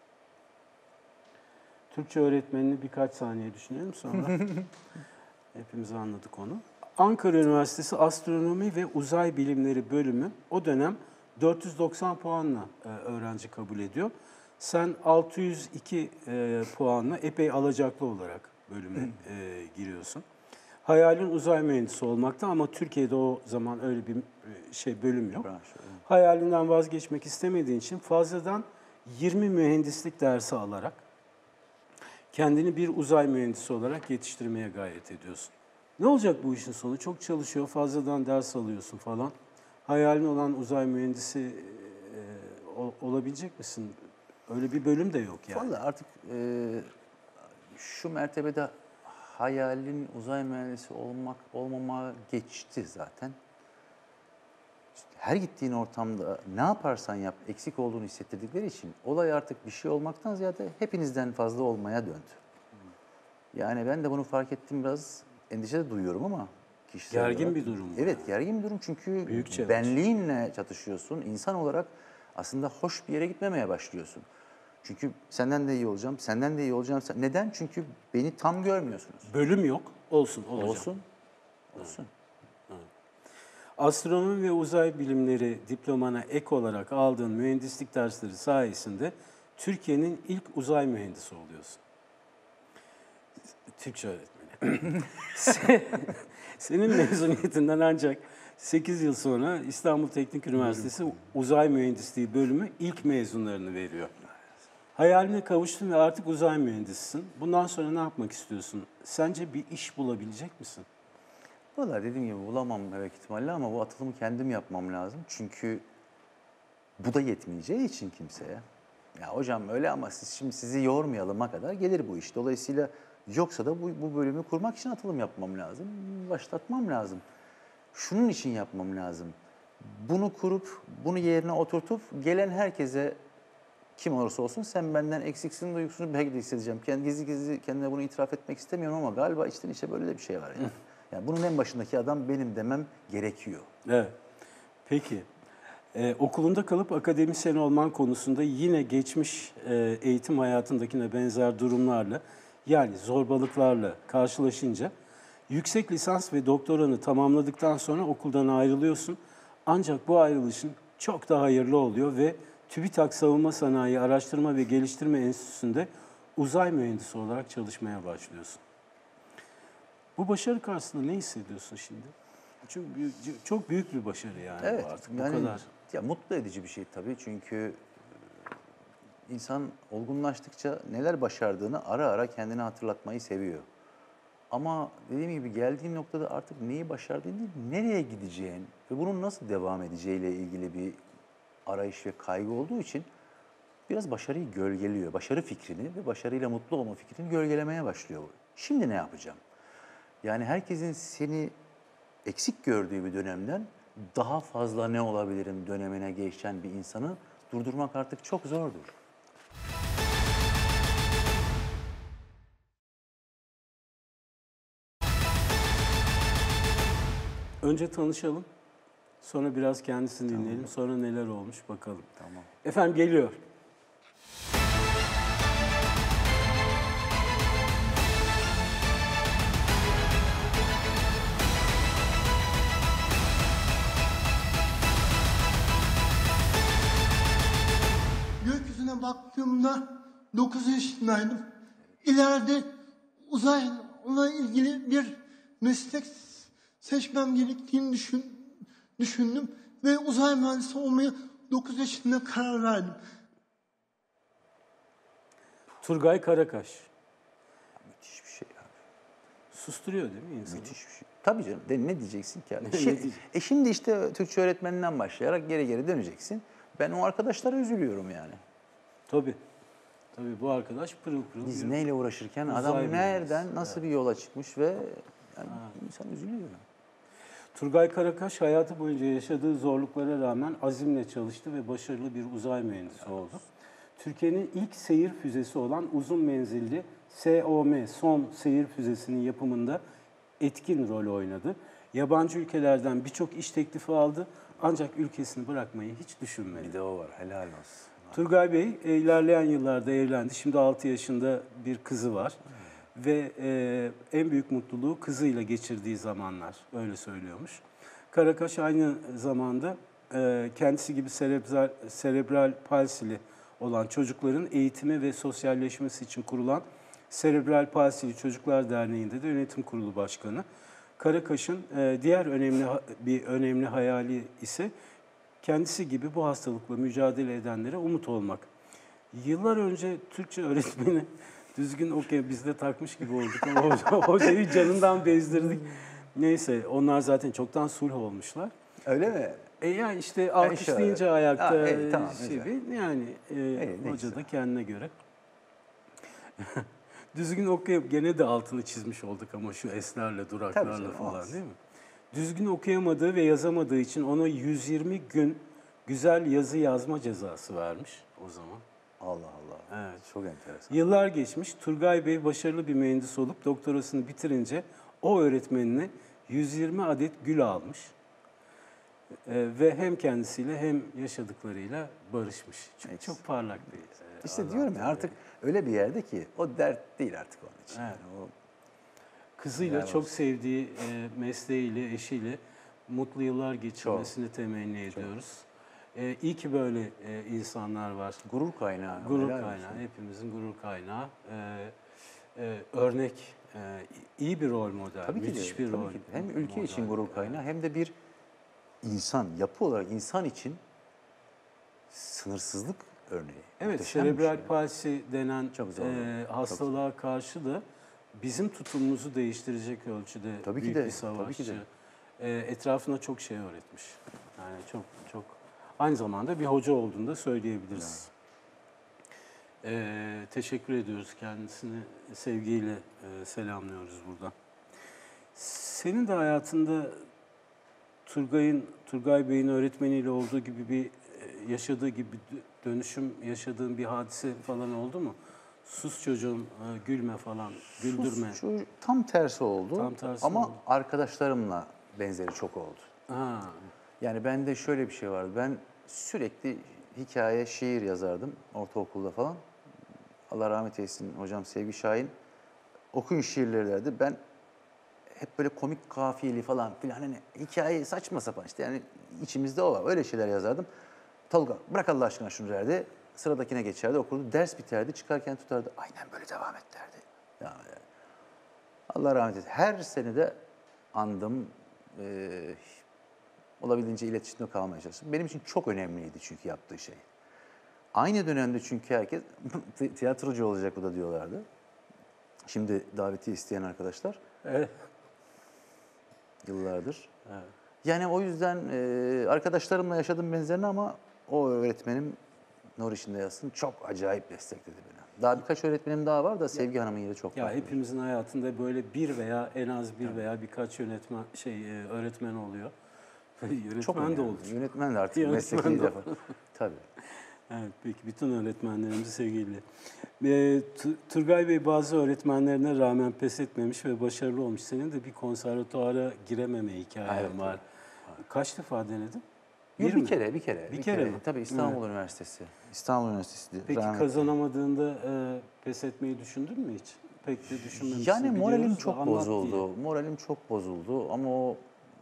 A: Türkçe öğretmenini birkaç saniye düşünelim sonra. Hepimiz anladık onu. Ankara Üniversitesi Astronomi ve Uzay Bilimleri bölümü o dönem dört yüz doksan puanla e, öğrenci kabul ediyor. Sen altı yüz iki e, puanla epey alacaklı olarak bölüme e, giriyorsun. Hayalin uzay mühendisi olmakta ama Türkiye'de o zaman öyle bir şey bölüm yok. Hayalinden vazgeçmek istemediğin için fazladan yirmi mühendislik dersi alarak kendini bir uzay mühendisi olarak yetiştirmeye gayret ediyorsun. Ne olacak bu işin sonu? Çok çalışıyor, fazladan ders alıyorsun falan. Hayalin olan uzay mühendisi e, olabilecek misin? Öyle bir bölüm de yok yani.
B: Vallahi artık e, şu mertebede hayalin uzay mühendisi olmak olmama geçti zaten. Her gittiğin ortamda ne yaparsan yap eksik olduğunu hissettirdikleri için olay artık bir şey olmaktan ziyade hepinizden fazla olmaya döndü. Yani ben de bunu fark ettim, biraz endişe de duyuyorum ama kişisel
A: Gergin
B: olarak.
A: bir durum bu.
B: Evet, gergin bir durum çünkü
A: Büyük challenge.
B: benliğinle çatışıyorsun. İnsan olarak aslında hoş bir yere gitmemeye başlıyorsun. Çünkü senden de iyi olacağım, senden de iyi olacağım. Neden? Çünkü beni tam görmüyorsunuz.
A: Bölüm yok, olsun, olacak.
B: Olsun, olsun.
A: Astronomi ve uzay bilimleri diplomana ek olarak aldığın mühendislik dersleri sayesinde Türkiye'nin ilk uzay mühendisi oluyorsun. Türkçe öğretmeni. Senin mezuniyetinden ancak sekiz yıl sonra İstanbul Teknik Üniversitesi Uzay Mühendisliği bölümü ilk mezunlarını veriyor. Hayaline kavuştun ve artık uzay mühendisisin. Bundan sonra ne yapmak istiyorsun? Sence bir iş bulabilecek misin?
B: Vallahi dediğim gibi bulamam evet ihtimalle ama bu atılımı kendim yapmam lazım. Çünkü bu da yetmeyeceği için kimseye. Ya hocam öyle ama siz şimdi sizi yormayalıma kadar gelir bu iş. Dolayısıyla yoksa da bu, bu bölümü kurmak için atılım yapmam lazım. Başlatmam lazım. Şunun için yapmam lazım. Bunu kurup, bunu yerine oturtup gelen herkese kim olursa olsun sen benden eksiksin duygusunu belki de hissedeceğim. Kendi gizli gizli kendime bunu itiraf etmek istemiyorum ama galiba içten içe böyle de bir şey var yani. Yani bunun en başındaki adam benim demem gerekiyor.
A: Evet. Peki. Ee, okulunda kalıp akademisyen olman konusunda yine geçmiş e, eğitim hayatındakine benzer durumlarla, yani zorbalıklarla karşılaşınca yüksek lisans ve doktoranı tamamladıktan sonra okuldan ayrılıyorsun. Ancak bu ayrılışın çok daha hayırlı oluyor ve TÜBİTAK Savunma Sanayi Araştırma ve Geliştirme Enstitüsü'nde uzay mühendisi olarak çalışmaya başlıyorsun. Bu başarı karşısında ne hissediyorsun şimdi? Çok büyük, çok büyük bir başarı yani
B: Evet,
A: bu artık
B: yani,
A: bu kadar.
B: Ya mutlu edici bir şey tabii çünkü insan olgunlaştıkça neler başardığını ara ara kendine hatırlatmayı seviyor. Ama dediğim gibi geldiğin noktada artık neyi başardığın değil, nereye gideceğin ve bunun nasıl devam edeceğiyle ilgili bir arayış ve kaygı olduğu için biraz başarıyı gölgeliyor. Başarı fikrini ve başarıyla mutlu olma fikrini gölgelemeye başlıyor. Şimdi ne yapacağım? Yani herkesin seni eksik gördüğü bir dönemden daha fazla ne olabilirim dönemine geçen bir insanı durdurmak artık çok zordur.
A: Önce tanışalım. Sonra biraz kendisini dinleyelim. Sonra neler olmuş bakalım.
B: Tamam.
A: Efendim geliyor.
C: Gökyüzüne baktığımda dokuz yaşındaydım. İleride uzayla ilgili bir meslek seçmem gerektiğini düşün, düşündüm. Ve uzay mühendisi olmaya dokuz yaşında karar verdim.
A: Turgay Karakaş.
B: Müthiş bir şey abi.
A: Susturuyor değil mi insanı?
B: Müthiş bir şey. Tabii canım. De, ne diyeceksin ki? Yani?
A: Ne
B: Şi-
A: diyeceksin?
B: e şimdi işte Türkçe öğretmeninden başlayarak geri geri döneceksin. Ben o arkadaşlara üzülüyorum yani.
A: Tabii. Tabii bu arkadaş pırıl pırıl.
B: Biz
A: bir-
B: neyle uğraşırken
A: Uzay
B: adam
A: mühendisi.
B: nereden, nasıl bir yola çıkmış ve yani insan üzülüyor.
A: Turgay Karakaş hayatı boyunca yaşadığı zorluklara rağmen azimle çalıştı ve başarılı bir uzay mühendisi oldu. Türkiye'nin ilk seyir füzesi olan uzun menzilli S O M son seyir füzesinin yapımında etkin rol oynadı. Yabancı ülkelerden birçok iş teklifi aldı ancak ülkesini bırakmayı hiç düşünmedi.
B: Bir de o var. Helal olsun.
A: Turgay Bey e, ilerleyen yıllarda evlendi. Şimdi altı yaşında bir kızı var. Ve e, en büyük mutluluğu kızıyla geçirdiği zamanlar. Öyle söylüyormuş. Karakaş aynı zamanda e, kendisi gibi serebral, serebral palsili olan çocukların eğitimi ve sosyalleşmesi için kurulan Serebral Palsili Çocuklar Derneği'nde de yönetim kurulu başkanı. Karakaş'ın e, diğer önemli bir önemli hayali ise kendisi gibi bu hastalıkla mücadele edenlere umut olmak. Yıllar önce Türkçe öğretmeni düzgün okey biz de takmış gibi olduk ama hoca- hocayı canından bezdirdik. Neyse onlar zaten çoktan sulh olmuşlar.
B: Öyle mi?
A: E yani işte alkışlayınca
B: şöyle.
A: ayakta
B: Ha, evet, tamam,
A: şey
B: güzel.
A: bir- yani e,
B: ne
A: hoca
B: güzel.
A: da kendine göre. Düzgün okuyup gene de altını çizmiş olduk ama şu eslerle,
B: Tabii
A: duraklarla
B: canım,
A: falan
B: olmaz.
A: değil mi? Düzgün okuyamadığı ve yazamadığı için ona yüz yirmi gün güzel yazı yazma cezası vermiş o zaman.
B: Allah Allah.
A: Evet.
B: Çok enteresan.
A: Yıllar geçmiş. Turgay Bey başarılı bir mühendis olup doktorasını bitirince o öğretmenine yüz yirmi adet gül almış. Ee, ve hem kendisiyle hem yaşadıklarıyla barışmış. Çok,
B: Evet.
A: çok parlak bir e,
B: İşte
A: adam
B: diyorum ya
A: tabii.
B: artık öyle bir yerde ki o dert değil artık onun için.
A: Evet.
B: Yani o
A: Kızıyla
B: Helal
A: çok
B: olsun.
A: sevdiği e, mesleğiyle, eşiyle mutlu yıllar geçirmesini temenni ediyoruz. E, iyi ki böyle e, insanlar var.
B: gurur kaynağı.
A: Gurur
B: helal
A: kaynağı,
B: olsun.
A: hepimizin gurur kaynağı. E, e, örnek, e, iyi bir rol model,
B: Tabii ki de.
A: müthiş bir
B: tabii
A: rol
B: ki de. Hem ülke
A: model.
B: için gurur kaynağı hem de bir insan, yapı olarak insan için sınırsızlık örneği.
A: Evet,
B: Muhteşem bir
A: serebral
B: şey.
A: palsi denen
B: Çok zor.
A: e, hastalığa karşı da bizim tutumumuzu değiştirecek ölçüde
B: Tabii ki
A: büyük
B: de,
A: bir savaşçı.
B: tabii ki de.
A: E, etrafına çok şey öğretmiş. Yani çok çok aynı zamanda bir hoca olduğunu da söyleyebiliriz. E, teşekkür ediyoruz kendisini sevgiyle e, selamlıyoruz buradan. Senin de hayatında Turgay'ın Turgay Bey'in öğretmeniyle olduğu gibi bir e, yaşadığı gibi bir dönüşüm yaşadığın bir hadise falan oldu mu? Sus çocuğum, e, gülme falan, güldürme.
B: Sus, şu tam tersi oldu.
A: Tam tersi
B: Ama
A: oldu.
B: arkadaşlarımla benzeri çok oldu.
A: Ha,
B: Yani bende şöyle bir şey vardı. Ben sürekli hikaye, şiir yazardım ortaokulda falan. Allah rahmet eylesin hocam Sevgi Şahin. Okuyun şiirleri derdi. Ben hep böyle komik kafiyeli falan filan hani hikaye saçma sapan işte yani içimizde o var. Öyle şeyler yazardım. Tolga bırak Allah aşkına şunu derdi. Sıradakine geçerdi okurdu. Ders biterdi çıkarken tutardı. Aynen böyle devam et derdi. Devam ederdi. Allah rahmet eylesin. Her sene de andım. Ee, olabildiğince iletişimde kalmaya çalıştım. Benim için çok önemliydi çünkü yaptığı şey. Aynı dönemde çünkü herkes tiyatrocu olacak bu da diyorlardı. Şimdi daveti isteyen arkadaşlar
A: evet.
B: yıllardır.
A: Evet.
B: Yani o yüzden e, arkadaşlarımla yaşadım benzerini ama o öğretmenim Nur içinde yazsın çok acayip destekledi beni. Daha birkaç öğretmenim daha var da Sevgi Hanım'ın yeri çok
A: Ya
B: farklı.
A: hepimizin hayatında böyle bir veya en az bir veya birkaç yönetmen şey e, öğretmen oluyor. Yönetmen
B: Çok
A: de
B: önemli.
A: olur.
B: Yönetmen de artık
A: Yönetmen
B: mesleki
A: de
B: defa. Tabii.
A: Evet, peki bütün öğretmenlerimizi sevgiyle. E, Tu- Turgay Bey bazı öğretmenlerine rağmen pes etmemiş ve başarılı olmuş. Senin de bir konservatuara girememe hikayen
B: Evet,
A: var. Kaç defa denedin?
B: Yok,
A: Bir
B: bir
A: mi?
B: kere, bir kere.
A: Bir kere mi?
B: Tabii İstanbul Üniversitesi. İstanbul Üniversitesi.
A: Peki
B: rahmetli.
A: kazanamadığında e, pes etmeyi düşündün mü hiç? Pek de düşünmemişsin.
B: Yani moralim
A: biliyoruz da
B: çok
A: anlat
B: bozuldu.
A: diye.
B: Moralim çok bozuldu ama o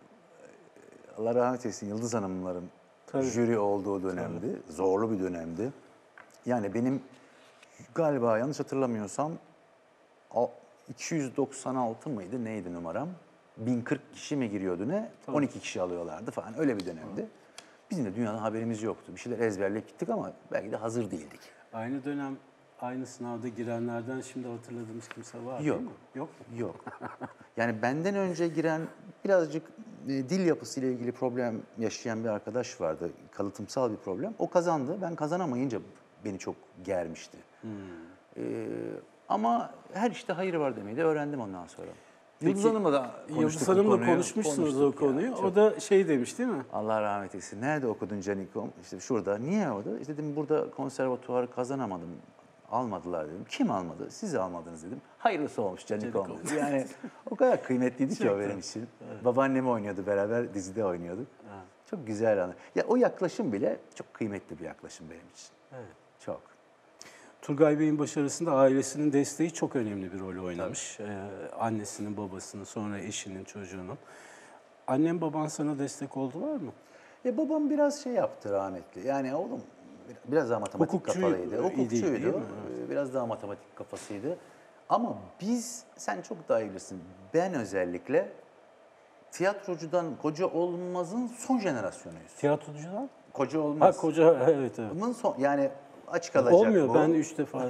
B: e, Allah rahmet eylesin Yıldız Hanımların
A: Tabii.
B: jüri olduğu dönemdi. Zorlu bir dönemdi. Yani benim galiba yanlış hatırlamıyorsam a- iki yüz doksan altı mıydı neydi numaram? bin kırk kişi mi giriyordu ne? on iki kişi alıyorlardı falan öyle bir dönemdi. Bizim de dünyadan haberimiz yoktu. Bir şeyler ezberleyip gittik ama belki de hazır değildik.
A: Aynı dönem aynı sınavda girenlerden şimdi hatırladığımız kimse var
B: Yok.
A: değil mi? Yok mu?
B: Yok. Yani benden önce giren birazcık e, dil yapısıyla ilgili problem yaşayan bir arkadaş vardı. Kalıtımsal bir problem. O kazandı. Ben kazanamayınca beni çok germişti. Ee, ama her işte hayır var demeyi de öğrendim ondan sonra. Yıldız Hanım'la da konuştuk
A: Yıldız
B: bu
A: Hanım'la
B: konuyu.
A: konuşmuşsunuz o
B: Konuştuk ya,
A: konuyu.
B: çok.
A: O da şey demiş değil mi?
B: Allah rahmet eylesin. Nerede okudun Canikom? İşte şurada. Niye orada? İşte dedim burada konservatuvarı kazanamadım. Almadılar dedim. Kim almadı? Siz almadınız dedim. Hayırlısı olmuş Canikom
A: Canikom.
B: dedi. Yani o kadar kıymetliydi ki o benim için. Babaannemi oynuyordu beraber dizide oynuyorduk. Çok güzel anı. Ya o yaklaşım bile çok kıymetli bir yaklaşım benim için.
A: Evet.
B: Çok.
A: Turgay Bey'in başarısında ailesinin desteği çok önemli bir rol oynamış. Ee, annesinin, babasının, sonra eşinin, çocuğunun. Annen, baban sana destek oldular mı?
B: Ya babam biraz şey yaptı rahmetli. Yani oğlum biraz daha matematik
A: Hukukçu
B: kafalıydı.
A: idi,
B: Hukukçuydu.
A: değil mi?
B: Ee, Biraz daha matematik kafasıydı. Ama biz, sen çok daha iyi bilirsin. Ben özellikle tiyatrocudan koca olmazın son jenerasyonuyuz.
A: Tiyatrocudan?
B: Koca
A: Ha
B: olmaz.
A: koca, evet evet.
B: Bunun son, yani aç kalacak
A: Olmuyor,
B: bu.
A: ben de üç defa.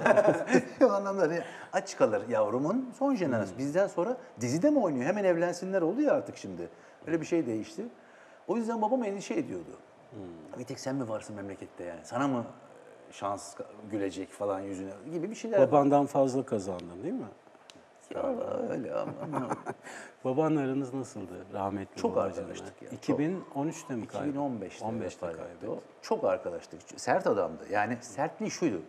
B: O anlamda hani aç kalır yavrumun son jenerasyonu. Bizden sonra dizide mi oynuyor? Hemen evlensinler oldu ya artık şimdi. Öyle bir şey değişti. O yüzden babam endişe ediyordu. Bir tek sen mi varsın memlekette yani? Sana mı şans gülecek falan yüzüne gibi bir şeyler.
A: Babandan fazla kazandın değil mi?
B: Ya öyle ama. ama
A: Babanla aranız nasıldı rahmetli
B: Çok
A: babacığınla?
B: arkadaştık ya, çok.
A: iki bin on üçte mi kaybetti?
B: iki bin on beşte,
A: on beşte
B: vefat etti
A: kaybetti.
B: o. Çok arkadaştık. Sert adamdı. Yani sertliği şuydu.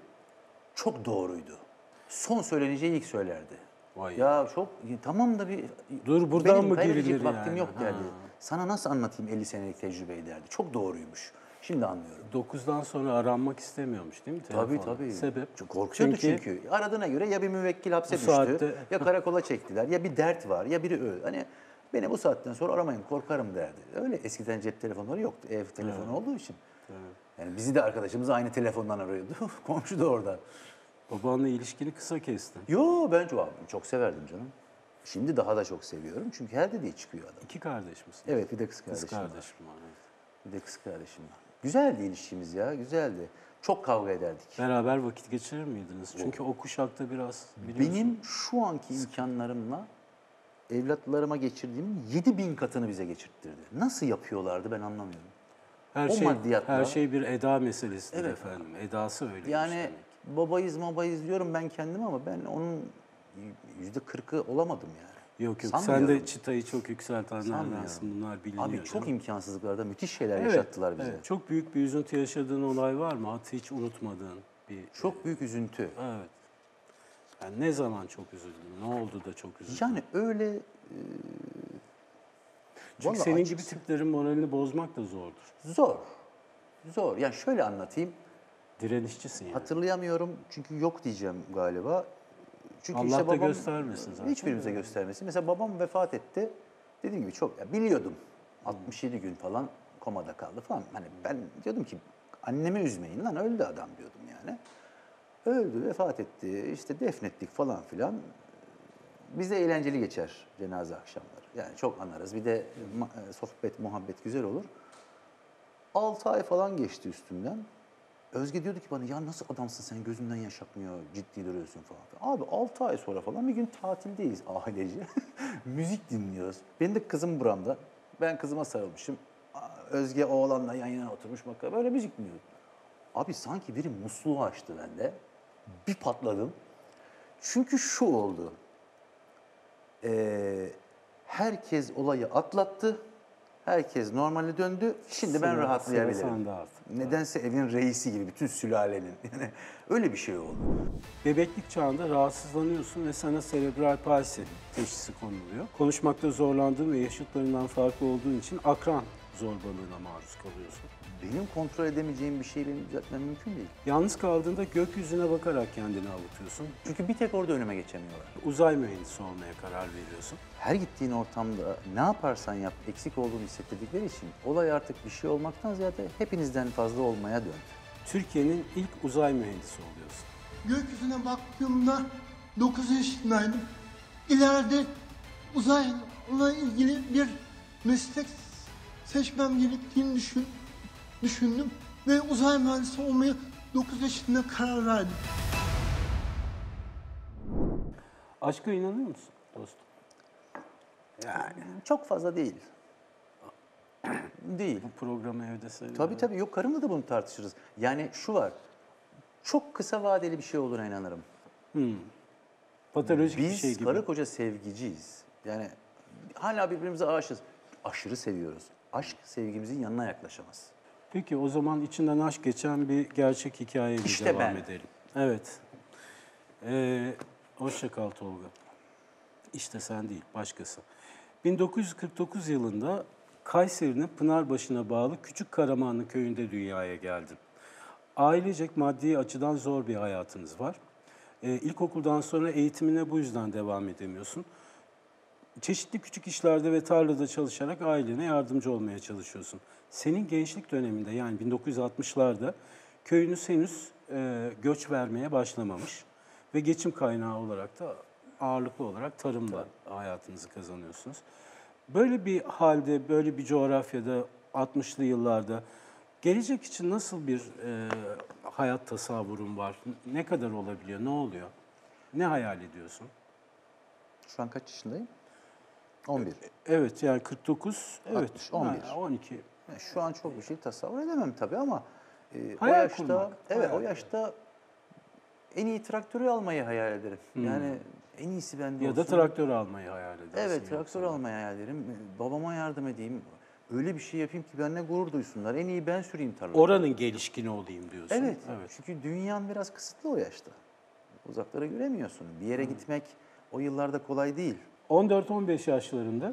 B: Çok doğruydu. Son söyleneceği ilk söylerdi.
A: Vay
B: ya çok tamam da bir
A: Dur, buradan
B: benim
A: mı
B: kaybedecek
A: girilir
B: vaktim
A: yani?
B: yok derdi.
A: Ha.
B: Sana nasıl anlatayım elli senelik tecrübeyi derdi. Çok doğruymuş. Şimdi anlıyorum.
A: dokuzdan sonra aranmak istemiyormuş değil mi
B: Tabii
A: telefonla?
B: tabii.
A: Sebep?
B: Çok korkuyordu çünkü.
A: Çünkü
B: Aradığına göre ya bir müvekkil hapse
A: Bu
B: düştü,
A: saatte-
B: ya karakola çektiler, ya bir dert var, ya biri öldü. Hani beni bu saatten sonra aramayın, korkarım derdi. Öyle eskiden cep telefonları yoktu, ev telefonu olduğu için. Yani bizi de arkadaşımız aynı telefondan arıyordu. Komşu da orada.
A: Babanla ilişkini kısa kestin.
B: Yo ben çok, çok severdim canım. Şimdi daha da çok seviyorum çünkü her dediği çıkıyor adam.
A: İki kardeş misin?
B: Evet bir de kız
A: Kız
B: kardeşim var.
A: kardeşim var. evet.
B: Bir de kız kardeşim var. Güzeldi ilişkimiz ya, güzeldi. Çok kavga ederdik.
A: Beraber vakit geçirir miydiniz? Çünkü o kuşakta biraz biliyorsun.
B: Benim şu anki imkanlarımla evlatlarıma geçirdiğimin yedi bin katını bize geçirttirdi. Nasıl yapıyorlardı ben anlamıyorum.
A: her
B: o
A: şey,
B: maddiyatla-
A: her şey bir eda meselesidir
B: Evet.
A: efendim. Edası öyle.
B: Yani babayız babayız diyorum ben kendim ama ben onun yüzde kırkı olamadım yani.
A: Yok yok sen
B: Sanmıyorum.
A: de çıtayı çok yükseltenlerdensin. Bunlar biliniyor.
B: Abi çok
A: canım.
B: imkansızlıklarda müthiş şeyler
A: Evet,
B: yaşattılar bize.
A: evet. Çok büyük bir üzüntü yaşadığın olay var mı? Hatta hiç unutmadığın bir...
B: Çok büyük üzüntü.
A: Evet. Yani ne zaman çok üzüldün? Ne oldu da çok üzüldün?
B: Yani öyle... e,
A: Çünkü
B: vallahi
A: senin gibi
B: açıkçası-
A: tiplerin moralini bozmak da zordur.
B: Zor. Zor. Yani şöyle anlatayım.
A: Direnişçisin yani.
B: Hatırlayamıyorum çünkü yok diyeceğim galiba. Çünkü
A: Allah
B: işte
A: da
B: babam,
A: göstermesin zaten.
B: Hiçbirimize göstermesin. Mesela babam vefat etti. Dediğim gibi çok ya biliyordum. altmış yedi gün falan komada kaldı falan. Hani ben diyordum ki annemi üzmeyin lan öldü adam diyordum yani. Öldü, vefat etti. İşte defnettik falan filan. Bize eğlenceli geçer cenaze akşamları. Yani çok anarız. Bir de ma- sohbet, muhabbet güzel olur. altı ay falan geçti üstümden. Özge diyordu ki bana ya nasıl adamsın sen gözünden yaş akmıyor, ciddi duruyorsun falan. Abi altı ay sonra falan bir gün tatildeyiz ailece. Müzik dinliyoruz. Benim de kızım buramda. Ben kızıma sarılmışım. Özge oğlanla yan yana oturmuş bak böyle müzik dinliyoruz. Abi sanki biri musluğu açtı bende. Bir patladım. Çünkü şu oldu. Ee, herkes olayı atlattı. Herkes normale döndü. Şimdi ben
A: Sıra-
B: rahatlayabilirim.
A: sıra sende artık.
B: Nedense evin reisi gibi bütün sülalenin. Yani öyle bir şey oldu.
A: Bebeklik çağında rahatsızlanıyorsun ve sana serebral palsi teşhisi konuluyor. Konuşmakta zorlandığın ve yaşıtlarından farklı olduğun için akran zorbalığına maruz kalıyorsun.
B: benim kontrol edemeyeceğim bir şeyi benim düzeltmem mümkün değil.
A: Yalnız kaldığında gökyüzüne bakarak kendini avutuyorsun.
B: Çünkü bir tek orada önüme geçemiyorlar.
A: Uzay mühendisi olmaya karar veriyorsun.
B: Her gittiğin ortamda ne yaparsan yap eksik olduğunu hissettirdikleri için olay artık bir şey olmaktan ziyade hepinizden fazla olmaya döndü.
A: Türkiye'nin ilk uzay mühendisi oluyorsun.
C: Gökyüzüne baktığımda dokuz yaşındaydım. İleride uzayla ilgili bir meslek seçmem gerektiğini düşün, düşündüm ve uzay mühendisi olmaya dokuz yaşında karar verdim.
A: Aşka inanıyor musun dostum?
B: Yani çok fazla değil. Değil.
A: Bu programı evde seyrediyor.
B: Tabii tabii yok karımla da bunu tartışırız. Yani şu var. Çok kısa vadeli bir şey olduğuna inanırım.
A: Patolojik bir
B: Biz
A: şey gibi.
B: karı koca sevgiciyiz. Yani hala birbirimize aşığız. Aşırı seviyoruz. Aşk sevgimizin yanına yaklaşamaz.
A: Peki o zaman içinden aşk geçen bir gerçek hikayeyle
B: İşte
A: devam
B: ben.
A: edelim. Evet. Ee, hoşça kal Tolga. İşte sen değil, başkası. bin dokuz yüz kırk dokuz yılında Kayseri'nin Pınarbaşı'na bağlı Küçük Karamanlı köyünde dünyaya geldin. Ailecek maddi açıdan zor bir hayatınız var. Ee, ilkokuldan sonra eğitimine bu yüzden devam edemiyorsun. Çeşitli küçük işlerde ve tarlada çalışarak ailene yardımcı olmaya çalışıyorsun. Senin gençlik döneminde yani bin dokuz yüz altmışlarda köyünüz henüz e, göç vermeye başlamamış ve geçim kaynağı olarak da ağırlıklı olarak tarımla hayatınızı kazanıyorsunuz. Böyle bir halde, böyle bir coğrafyada altmışlı yıllarda gelecek için nasıl bir e, hayat tasavvurun var? Ne kadar olabiliyor, ne oluyor? Ne hayal ediyorsun?
B: Şu an kaç yaşındayım? on bir.
A: Evet yani kırk dokuz, evet.
B: altmış, on bir.
A: Ha, on iki.
B: Yani şu an çok bir şey tasavvur edemem tabii ama e, o
A: Hayal
B: yaşta
A: kurmak,
B: evet
A: hayal
B: o yaşta en iyi traktörü almayı hayal ederim. Yani en iyisi bende
A: Ya
B: olsun.
A: da traktör almayı hayal edersin.
B: Evet, traktör
A: yoksa.
B: almayı hayal ederim. Babama yardım edeyim. Öyle bir şey yapayım ki benimle gurur duysunlar. En iyi ben süreyim tarlayı.
A: Oranın gelişkini olayım diyorsun.
B: Evet,
A: evet.
B: çünkü dünyan biraz kısıtlı o yaşta. Uzaklara göremiyorsun. Bir yere gitmek o yıllarda kolay değil.
A: on dört on beş yaşlarında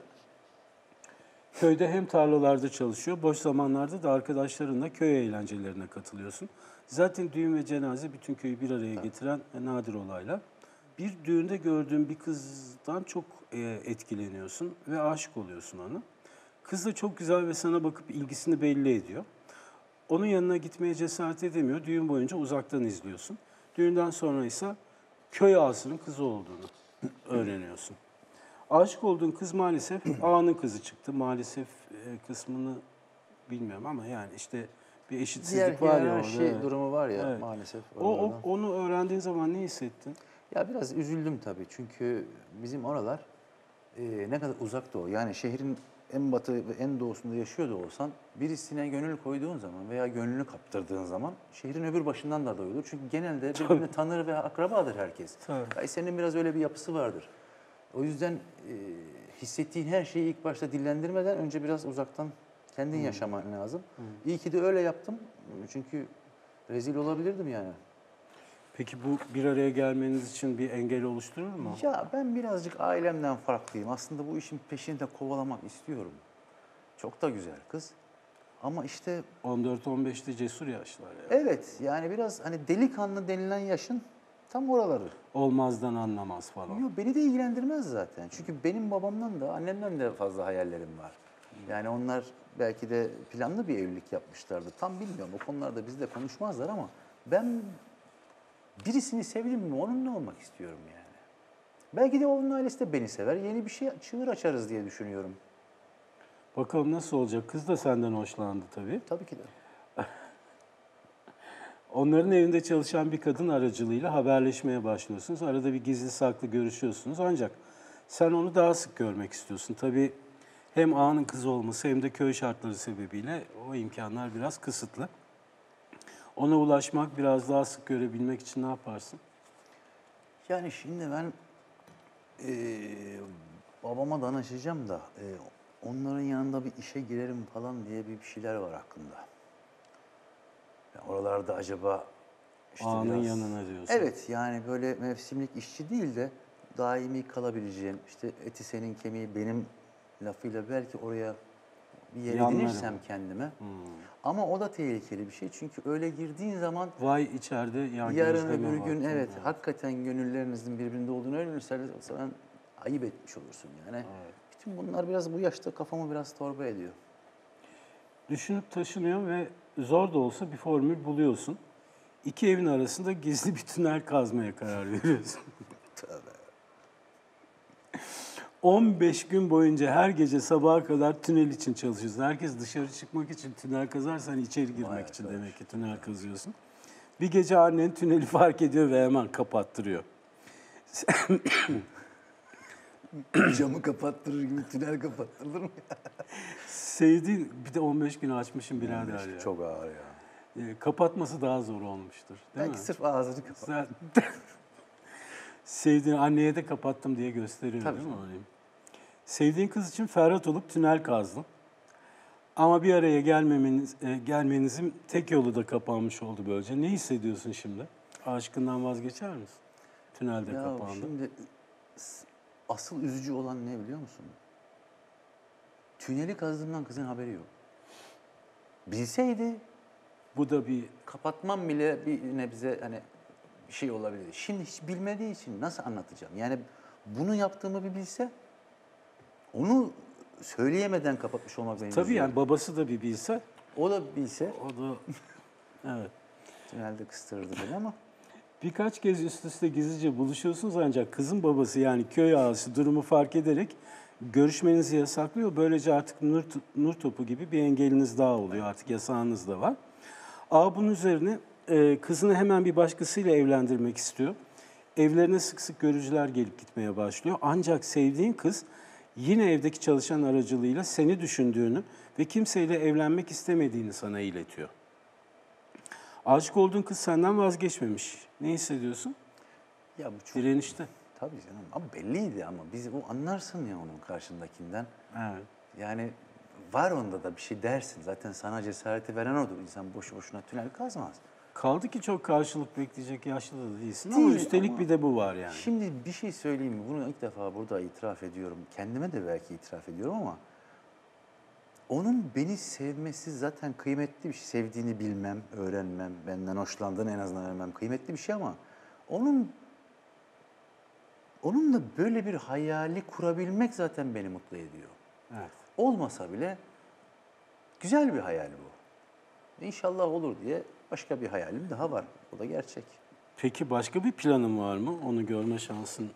A: köyde hem tarlalarda çalışıyor, boş zamanlarda da arkadaşlarınla köy eğlencelerine katılıyorsun. Zaten düğün ve cenaze bütün köyü bir araya getiren nadir olaylar. Bir düğünde gördüğün bir kızdan çok e, etkileniyorsun ve aşık oluyorsun ona. Kız da çok güzel ve sana bakıp ilgisini belli ediyor. Onun yanına gitmeye cesaret edemiyor. Düğün boyunca uzaktan izliyorsun. Düğünden sonra ise köy ağasının kızı olduğunu öğreniyorsun. Aşık olduğun kız maalesef ağanın kızı çıktı. Maalesef e, kısmını bilmiyorum ama yani işte bir eşitsizlik
B: Diğer
A: var ya
B: hiyerarşi
A: orada. evet.
B: durumu var ya
A: Evet.
B: maalesef.
A: O, o,
B: oralardan.
A: onu öğrendiğin zaman ne hissettin?
B: Ya biraz üzüldüm tabii çünkü bizim oralar e, ne kadar uzak doğu. Yani şehrin en batı ve en doğusunda yaşıyor da olsan birisine gönül koyduğun zaman veya gönlünü kaptırdığın zaman şehrin öbür başından da duyulur. Çünkü genelde birbirini tanır ve akrabadır herkes.
A: Tabii.
B: Kayseri'nin biraz öyle bir yapısı vardır. O yüzden e, hissettiğin her şeyi ilk başta dillendirmeden önce biraz uzaktan kendin yaşaman lazım. İyi ki de öyle yaptım. Çünkü rezil olabilirdim yani.
A: Peki bu bir araya gelmeniz için bir engel oluşturur mu?
B: Ya ben birazcık ailemden farklıyım. Aslında bu işin peşini de kovalamak istiyorum. Çok da güzel kız. Ama işte
A: on dört on beşte cesur yaşlar ya.
B: evet yani biraz hani delikanlı denilen yaşın tam oraları.
A: Olmazdan anlamaz falan.
B: Yok beni de ilgilendirmez zaten. Çünkü benim babamdan da annemden de fazla hayallerim var. Yani onlar belki de planlı bir evlilik yapmışlardı. Tam bilmiyorum. O konularda bizle konuşmazlar ama ben birisini sevdim mi onunla olmak istiyorum yani. Belki de onun ailesi de beni sever. Yeni bir şey çığır açarız diye düşünüyorum.
A: Bakalım nasıl olacak? Kız da senden hoşlandı tabii.
B: Tabii ki de.
A: Onların evinde çalışan bir kadın aracılığıyla haberleşmeye başlıyorsunuz. Arada bir gizli saklı görüşüyorsunuz. Ancak sen onu daha sık görmek istiyorsun. Tabii hem ağanın kızı olması hem de köy şartları sebebiyle o imkanlar biraz kısıtlı. Ona ulaşmak, biraz daha sık görebilmek için ne yaparsın?
B: Yani şimdi ben e, babama danışacağım da e, onların yanında bir işe girerim falan diye bir şeyler var aklımda. Yani oralarda acaba işte
A: Ağanın
B: biraz-
A: yanına diyorsun.
B: Evet yani böyle mevsimlik işçi değil de daimi kalabileceğim işte eti senin kemiği benim lafıyla belki oraya bir yer
A: Yanlarım.
B: edinirsem kendime. Ama o da tehlikeli bir şey. Çünkü öyle girdiğin zaman
A: Vay içeride yan
B: yarın
A: gözleme
B: öbür
A: var.
B: gün evet hakikaten gönüllerinizin birbirinde olduğunu öğrenirsen sen ayıp etmiş olursun yani. Bütün bunlar biraz bu yaşta kafamı biraz torba ediyor.
A: Düşünüp taşınıyor ve zor da olsa bir formül buluyorsun. İki evin arasında gizli bir tünel kazmaya karar veriyorsun. on beş gün boyunca her gece sabaha kadar tünel için çalışıyorsun. Herkes dışarı çıkmak için tünel kazarsan içeri girmek
B: Vay
A: için
B: arkadaş.
A: demek ki tünel kazıyorsun. Bir gece annen tüneli fark ediyor ve hemen kapattırıyor.
B: Camı kapattırır gibi tünel kapattırılır mı?
A: Sevdiğin, bir de on beş gün açmışım birader ya.
B: Çok ağır ya.
A: Ee, kapatması daha zor olmuştur. Değil
B: Belki
A: mi?
B: sırf ağzını kapat.
A: Sen sevdiğin anneye de kapattım diye gösteriyor
B: Tabii
A: değil mi?
B: canım.
A: Hani? Sevdiğin kız için Ferhat olup tünel kazdın. Ama bir araya gelmemeniz, e, gelmenizin tek yolu da kapanmış oldu böylece. Ne hissediyorsun şimdi? Aşkından vazgeçer misin? Tünelde
B: Ya
A: kapandı.
B: şimdi s- asıl üzücü olan ne biliyor musun? Tüneli kazdığımdan kızın haberi yok. Bilseydi
A: Bu da bir
B: kapatmam bile bir nebze hani bir şey olabilir. Şimdi hiç bilmediği için nasıl anlatacağım? Yani bunu yaptığımı bir bilse onu söyleyemeden kapatmış olmak beni
A: tabii
B: üzüyor.
A: yani babası da bir bilse
B: O da bilse
A: o da evet.
B: tünelde kıstırırdı beni ama
A: Birkaç kez üst üste gizlice buluşuyorsunuz ancak kızın babası yani köy ağası durumu fark ederek görüşmenizi yasaklıyor. Böylece artık nur, nur topu gibi bir engeliniz daha oluyor. Artık yasağınız da var. Ağa bunun üzerine e, kızını hemen bir başkasıyla evlendirmek istiyor. Evlerine sık sık görücüler gelip gitmeye başlıyor. Ancak sevdiğin kız yine evdeki çalışan aracılığıyla seni düşündüğünü ve kimseyle evlenmek istemediğini sana iletiyor. Aşık olduğun kız senden vazgeçmemiş. Ne hissediyorsun?
B: ya bu çok
A: Direnişte.
B: tabii canım ama belliydi ama biz o anlarsın ya onun karşındakinden.
A: Evet.
B: Yani var onda da bir şey dersin. Zaten sana cesareti veren odur. İnsan boşu boşuna tünel kazmaz.
A: Kaldı ki çok karşılık bekleyecek yaşlı da değilsin ama
B: Değil
A: üstelik
B: ama
A: bir de bu var yani.
B: Şimdi bir şey söyleyeyim mi? Bunu ilk defa burada itiraf ediyorum. Kendime de belki itiraf ediyorum ama onun beni sevmesi zaten kıymetli bir şey. Sevdiğini bilmem, öğrenmem, benden hoşlandığını en azından öğrenmem kıymetli bir şey ama onun onunla böyle bir hayali kurabilmek zaten beni mutlu ediyor.
A: Evet.
B: Olmasa bile güzel bir hayal bu. İnşallah olur diye başka bir hayalim daha var. O da gerçek.
A: Peki başka bir planın var mı? Onu görme şansın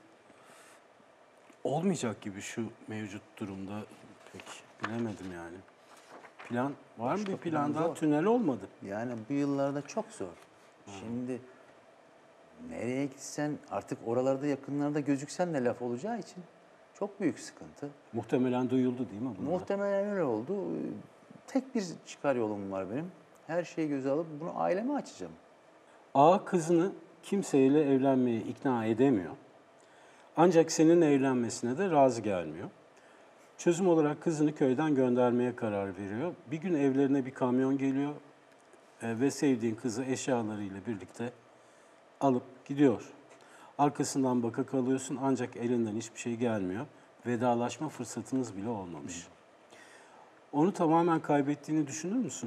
A: olmayacak gibi şu mevcut durumda. Pek bilemedim yani. Plan var mı
B: Başka
A: bir
B: plan
A: plan daha?
B: zor.
A: Tünel olmadı.
B: Yani bu yıllarda çok zor. Şimdi nereye gitsen artık oralarda yakınlarda gözüksen de laf olacağı için çok büyük sıkıntı.
A: Muhtemelen duyuldu değil mi bunlar?
B: Muhtemelen öyle oldu. Tek bir çıkar yolum var benim. Her şeyi göze alıp bunu aileme açacağım.
A: Ağa kızını kimseyle evlenmeye ikna edemiyor. Ancak seninle evlenmesine de razı gelmiyor. Çözüm olarak kızını köyden göndermeye karar veriyor. Bir gün evlerine bir kamyon geliyor e, ve sevdiğin kızı eşyalarıyla birlikte alıp gidiyor. Arkasından baka kalıyorsun ancak elinden hiçbir şey gelmiyor. Vedalaşma fırsatınız bile olmamış. Onu tamamen kaybettiğini düşünür müsün?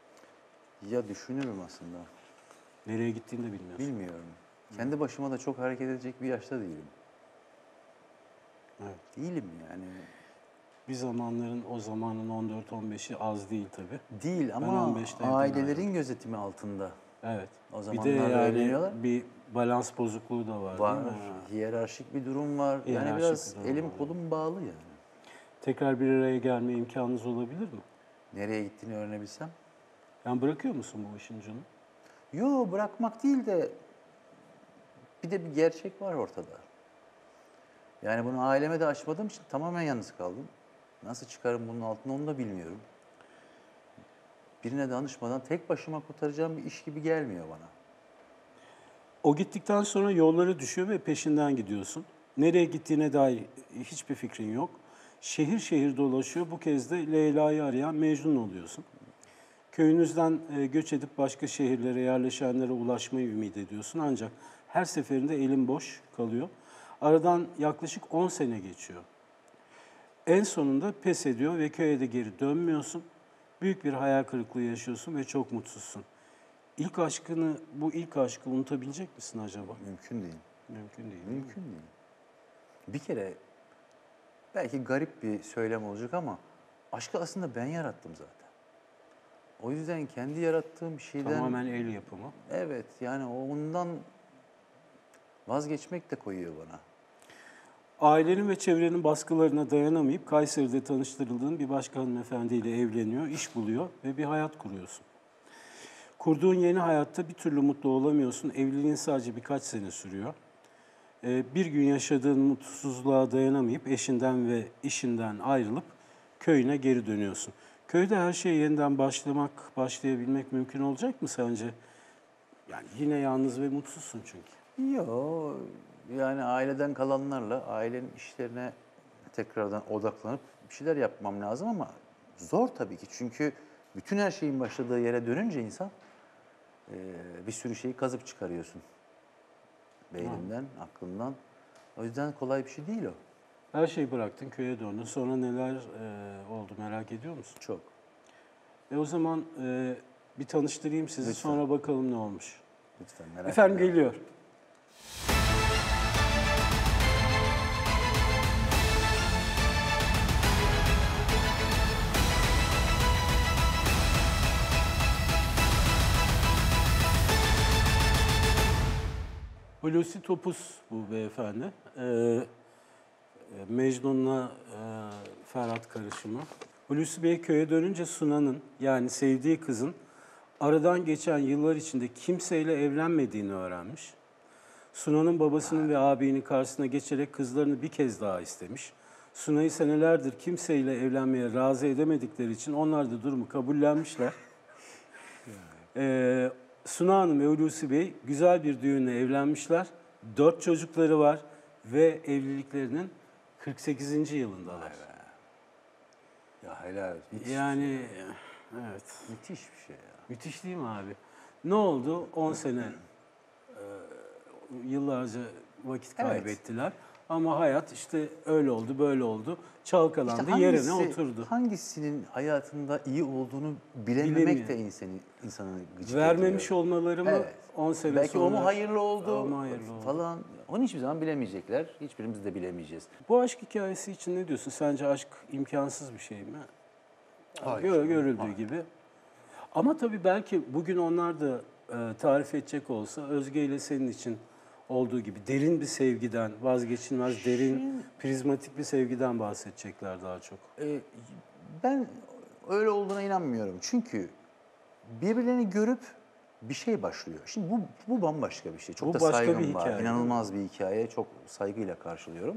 B: Ya düşünürüm aslında.
A: Nereye gittiğini de bilmiyorsun.
B: Bilmiyorum. Kendi başıma da çok hareket edecek bir yaşta değilim.
A: Evet.
B: Değilim yani.
A: Bir zamanların o zamanın on dört on beşi az değil tabii.
B: Değil
A: Ben
B: ama
A: on beşte evden
B: ailelerin gözetimi altında.
A: Evet.
B: O
A: Bir
B: zamanlar
A: de yani
B: öğreniyorlar.
A: bir balans bozukluğu da var,
B: Var.
A: değil mi?
B: Hiyerarşik bir durum var. yani
A: Hiyerarşik
B: biraz
A: bir durum
B: elim
A: var.
B: kolum bağlı yani.
A: Tekrar bir araya gelme imkanınız olabilir mi?
B: Nereye gittiğini öğrenebilsem.
A: Yani bırakıyor musun bu işin ucunu?
B: Yo bırakmak değil de bir de bir gerçek var ortada. Yani bunu aileme de açmadığım için tamamen yalnız kaldım. Nasıl çıkarım bunun altına onu da bilmiyorum. Birine danışmadan tek başıma kurtaracağım bir iş gibi gelmiyor bana.
A: O gittikten sonra yolları düşüyor ve peşinden gidiyorsun. Nereye gittiğine dair hiçbir fikrin yok. Şehir şehir dolaşıyor. Bu kez de Leyla'yı arayan Mecnun oluyorsun. Köyünüzden e, göç edip başka şehirlere, yerleşenlere ulaşmayı ümit ediyorsun. Ancak her seferinde elin boş kalıyor. Aradan yaklaşık on sene geçiyor. En sonunda pes ediyor ve köye de geri dönmüyorsun. Büyük bir hayal kırıklığı yaşıyorsun ve çok mutsuzsun. İlk aşkını, bu ilk aşkı unutabilecek misin acaba?
B: Mümkün değil.
A: Mümkün değil. değil mi?
B: Mümkün değil. Bir kere belki garip bir söylem olacak ama aşkı aslında ben yarattım zaten. O yüzden kendi yarattığım şeyden...
A: Tamamen el yapımı.
B: Evet, yani ondan vazgeçmek de koyuyor bana.
A: Ailenin ve çevrenin baskılarına dayanamayıp Kayseri'de tanıştırıldığın bir başka hanımefendiyle evleniyor, iş buluyor ve bir hayat kuruyorsun. Kurduğun yeni hayatta bir türlü mutlu olamıyorsun. Evliliğin sadece birkaç sene sürüyor. Ee, bir gün yaşadığın mutsuzluğa dayanamayıp eşinden ve işinden ayrılıp köyüne geri dönüyorsun. Köyde her şeye yeniden başlamak, başlayabilmek mümkün olacak mı sence? Yani yine yalnız ve mutsuzsun çünkü.
B: Yok, yani aileden kalanlarla ailenin işlerine tekrardan odaklanıp bir şeyler yapmam lazım ama zor tabii ki. Çünkü bütün her şeyin başladığı yere dönünce insan eee, bir sürü şeyi kazıp çıkarıyorsun. Beyninden, aklından. O yüzden kolay bir şey değil o.
A: Her şeyi bıraktın, köye döndün. Sonra neler e, oldu merak ediyor musun?
B: Çok.
A: E o zaman e, bir tanıştırayım sizi,
B: Lütfen.
A: sonra bakalım ne olmuş.
B: Lütfen merak
A: Efendim
B: etme.
A: geliyor. Hulusi Topuz bu beyefendi. Ee, Mecnun'la e, Ferhat karışımı. Hulusi Bey köye dönünce Sunan'ın, yani sevdiği kızın aradan geçen yıllar içinde kimseyle evlenmediğini öğrenmiş. Sunan'ın babasının ve abinin karşısına geçerek kızlarını bir kez daha istemiş. Sunay'ı senelerdir kimseyle evlenmeye razı edemedikleri için onlar da durumu kabullenmişler. Ee, Suna Hanım ve Hulusi Bey güzel bir düğünle evlenmişler. Dört çocukları var ve evliliklerinin kırk sekizinci yılındalar.
B: Ya helal. Müthiş,
A: Yani evet,
B: müthiş bir şey ya.
A: müthiş değil mi abi? Ne oldu? on sene e, yıllarca vakit
B: Evet.
A: kaybettiler. Ama hayat işte öyle oldu, böyle oldu. Çalkalandı,
B: İşte
A: yerine
B: hangisi-
A: oturdu.
B: Hangisinin hayatında iyi olduğunu bilememek
A: Bilemiyor.
B: de insanı, insanı gıcık
A: Vermemiş
B: ediyor.
A: olmaları mı
B: Evet.
A: on sene
B: Belki
A: sonra?
B: o mu hayırlı oldu,
A: O mu hayırlı oldu?
B: falan. Onu hiçbir zaman bilemeyecekler. Hiçbirimiz de bilemeyeceğiz.
A: Bu aşk hikayesi için ne diyorsun? Sence aşk imkansız bir şey mi?
B: Hayır.
A: Gör, görüldüğü
B: Hayır.
A: gibi. Ama tabii belki bugün onlar da e, tarif edecek olsa Özge ile senin için olduğu gibi derin bir sevgiden, vazgeçilmez, derin, prizmatik bir sevgiden bahsedecekler daha çok.
B: Ee, ben öyle olduğuna inanmıyorum. Çünkü birbirlerini görüp bir şey başlıyor. Şimdi bu, bu bambaşka bir şey. Çok
A: Bu
B: da
A: başka
B: saygım
A: bir
B: var.
A: hikaye.
B: İnanılmaz bir hikaye. Çok saygıyla karşılıyorum.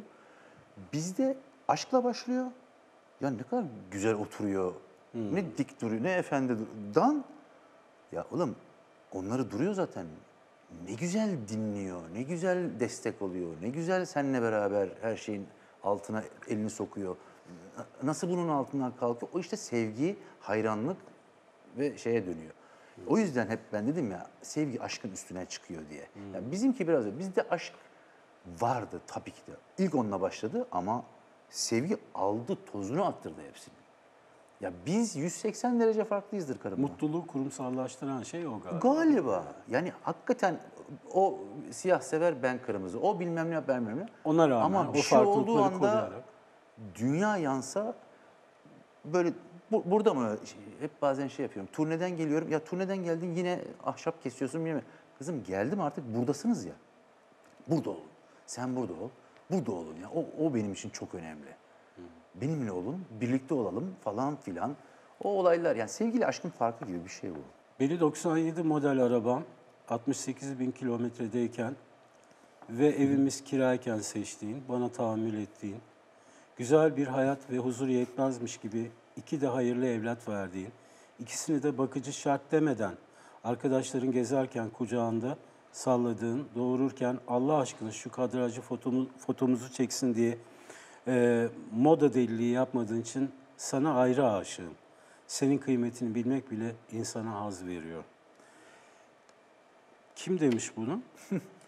B: Bizde aşkla başlıyor. Ya ne kadar güzel oturuyor.
A: Hmm.
B: Ne dik duruyor, ne efendi duruyor. Dan, ya oğlum onları duruyor zaten. Ne güzel dinliyor, ne güzel destek oluyor, ne güzel seninle beraber her şeyin altına elini sokuyor. Nasıl bunun altından kalkıyor? O işte sevgi, hayranlık ve şeye dönüyor. O yüzden hep ben dedim ya, sevgi aşkın üstüne çıkıyor diye. Yani bizimki biraz öyle. Bizde aşk vardı tabii ki de. İlk onunla başladı ama sevgi aldı, tozunu attırdı hepsini. Ya biz yüz seksen derece farklıyızdır karımla.
A: Mutluluğu kurumsallaştıran şey o galiba.
B: Galiba. Yani hakikaten o siyah sever, ben kırmızı. O bilmem ne, ben bilmem ne.
A: Ona rağmen
B: Ama
A: o
B: bir şey olduğu
A: farklılıkları
B: anda
A: koruyarak.
B: dünya yansa böyle bu- burada mı hep bazen şey yapıyorum. Turneden geliyorum. Ya turneden geldin yine ahşap kesiyorsun bilmem ne. Kızım geldim artık buradasınız ya. Burada olun. Sen burada ol. Burada olun ya. O, o benim için çok önemli. Benimle olun, birlikte olalım falan filan. O olaylar yani sevgili aşkın farkı gibi bir şey bu.
A: Beni doksan yedi model arabam altmış sekiz bin kilometredeyken ve evimiz kirayken seçtiğin, bana tahammül ettiğin, güzel bir hayat ve huzur yetmezmiş gibi iki de hayırlı evlat verdiğin, ikisini de bakıcı şart demeden arkadaşların gezerken kucağında salladığın, doğururken Allah aşkına şu kadrajı fotomu, fotomuzu çeksin diye e, moda deliliği yapmadığın için sana ayrı aşığım. Senin kıymetini bilmek bile insana haz veriyor. Kim demiş bunu?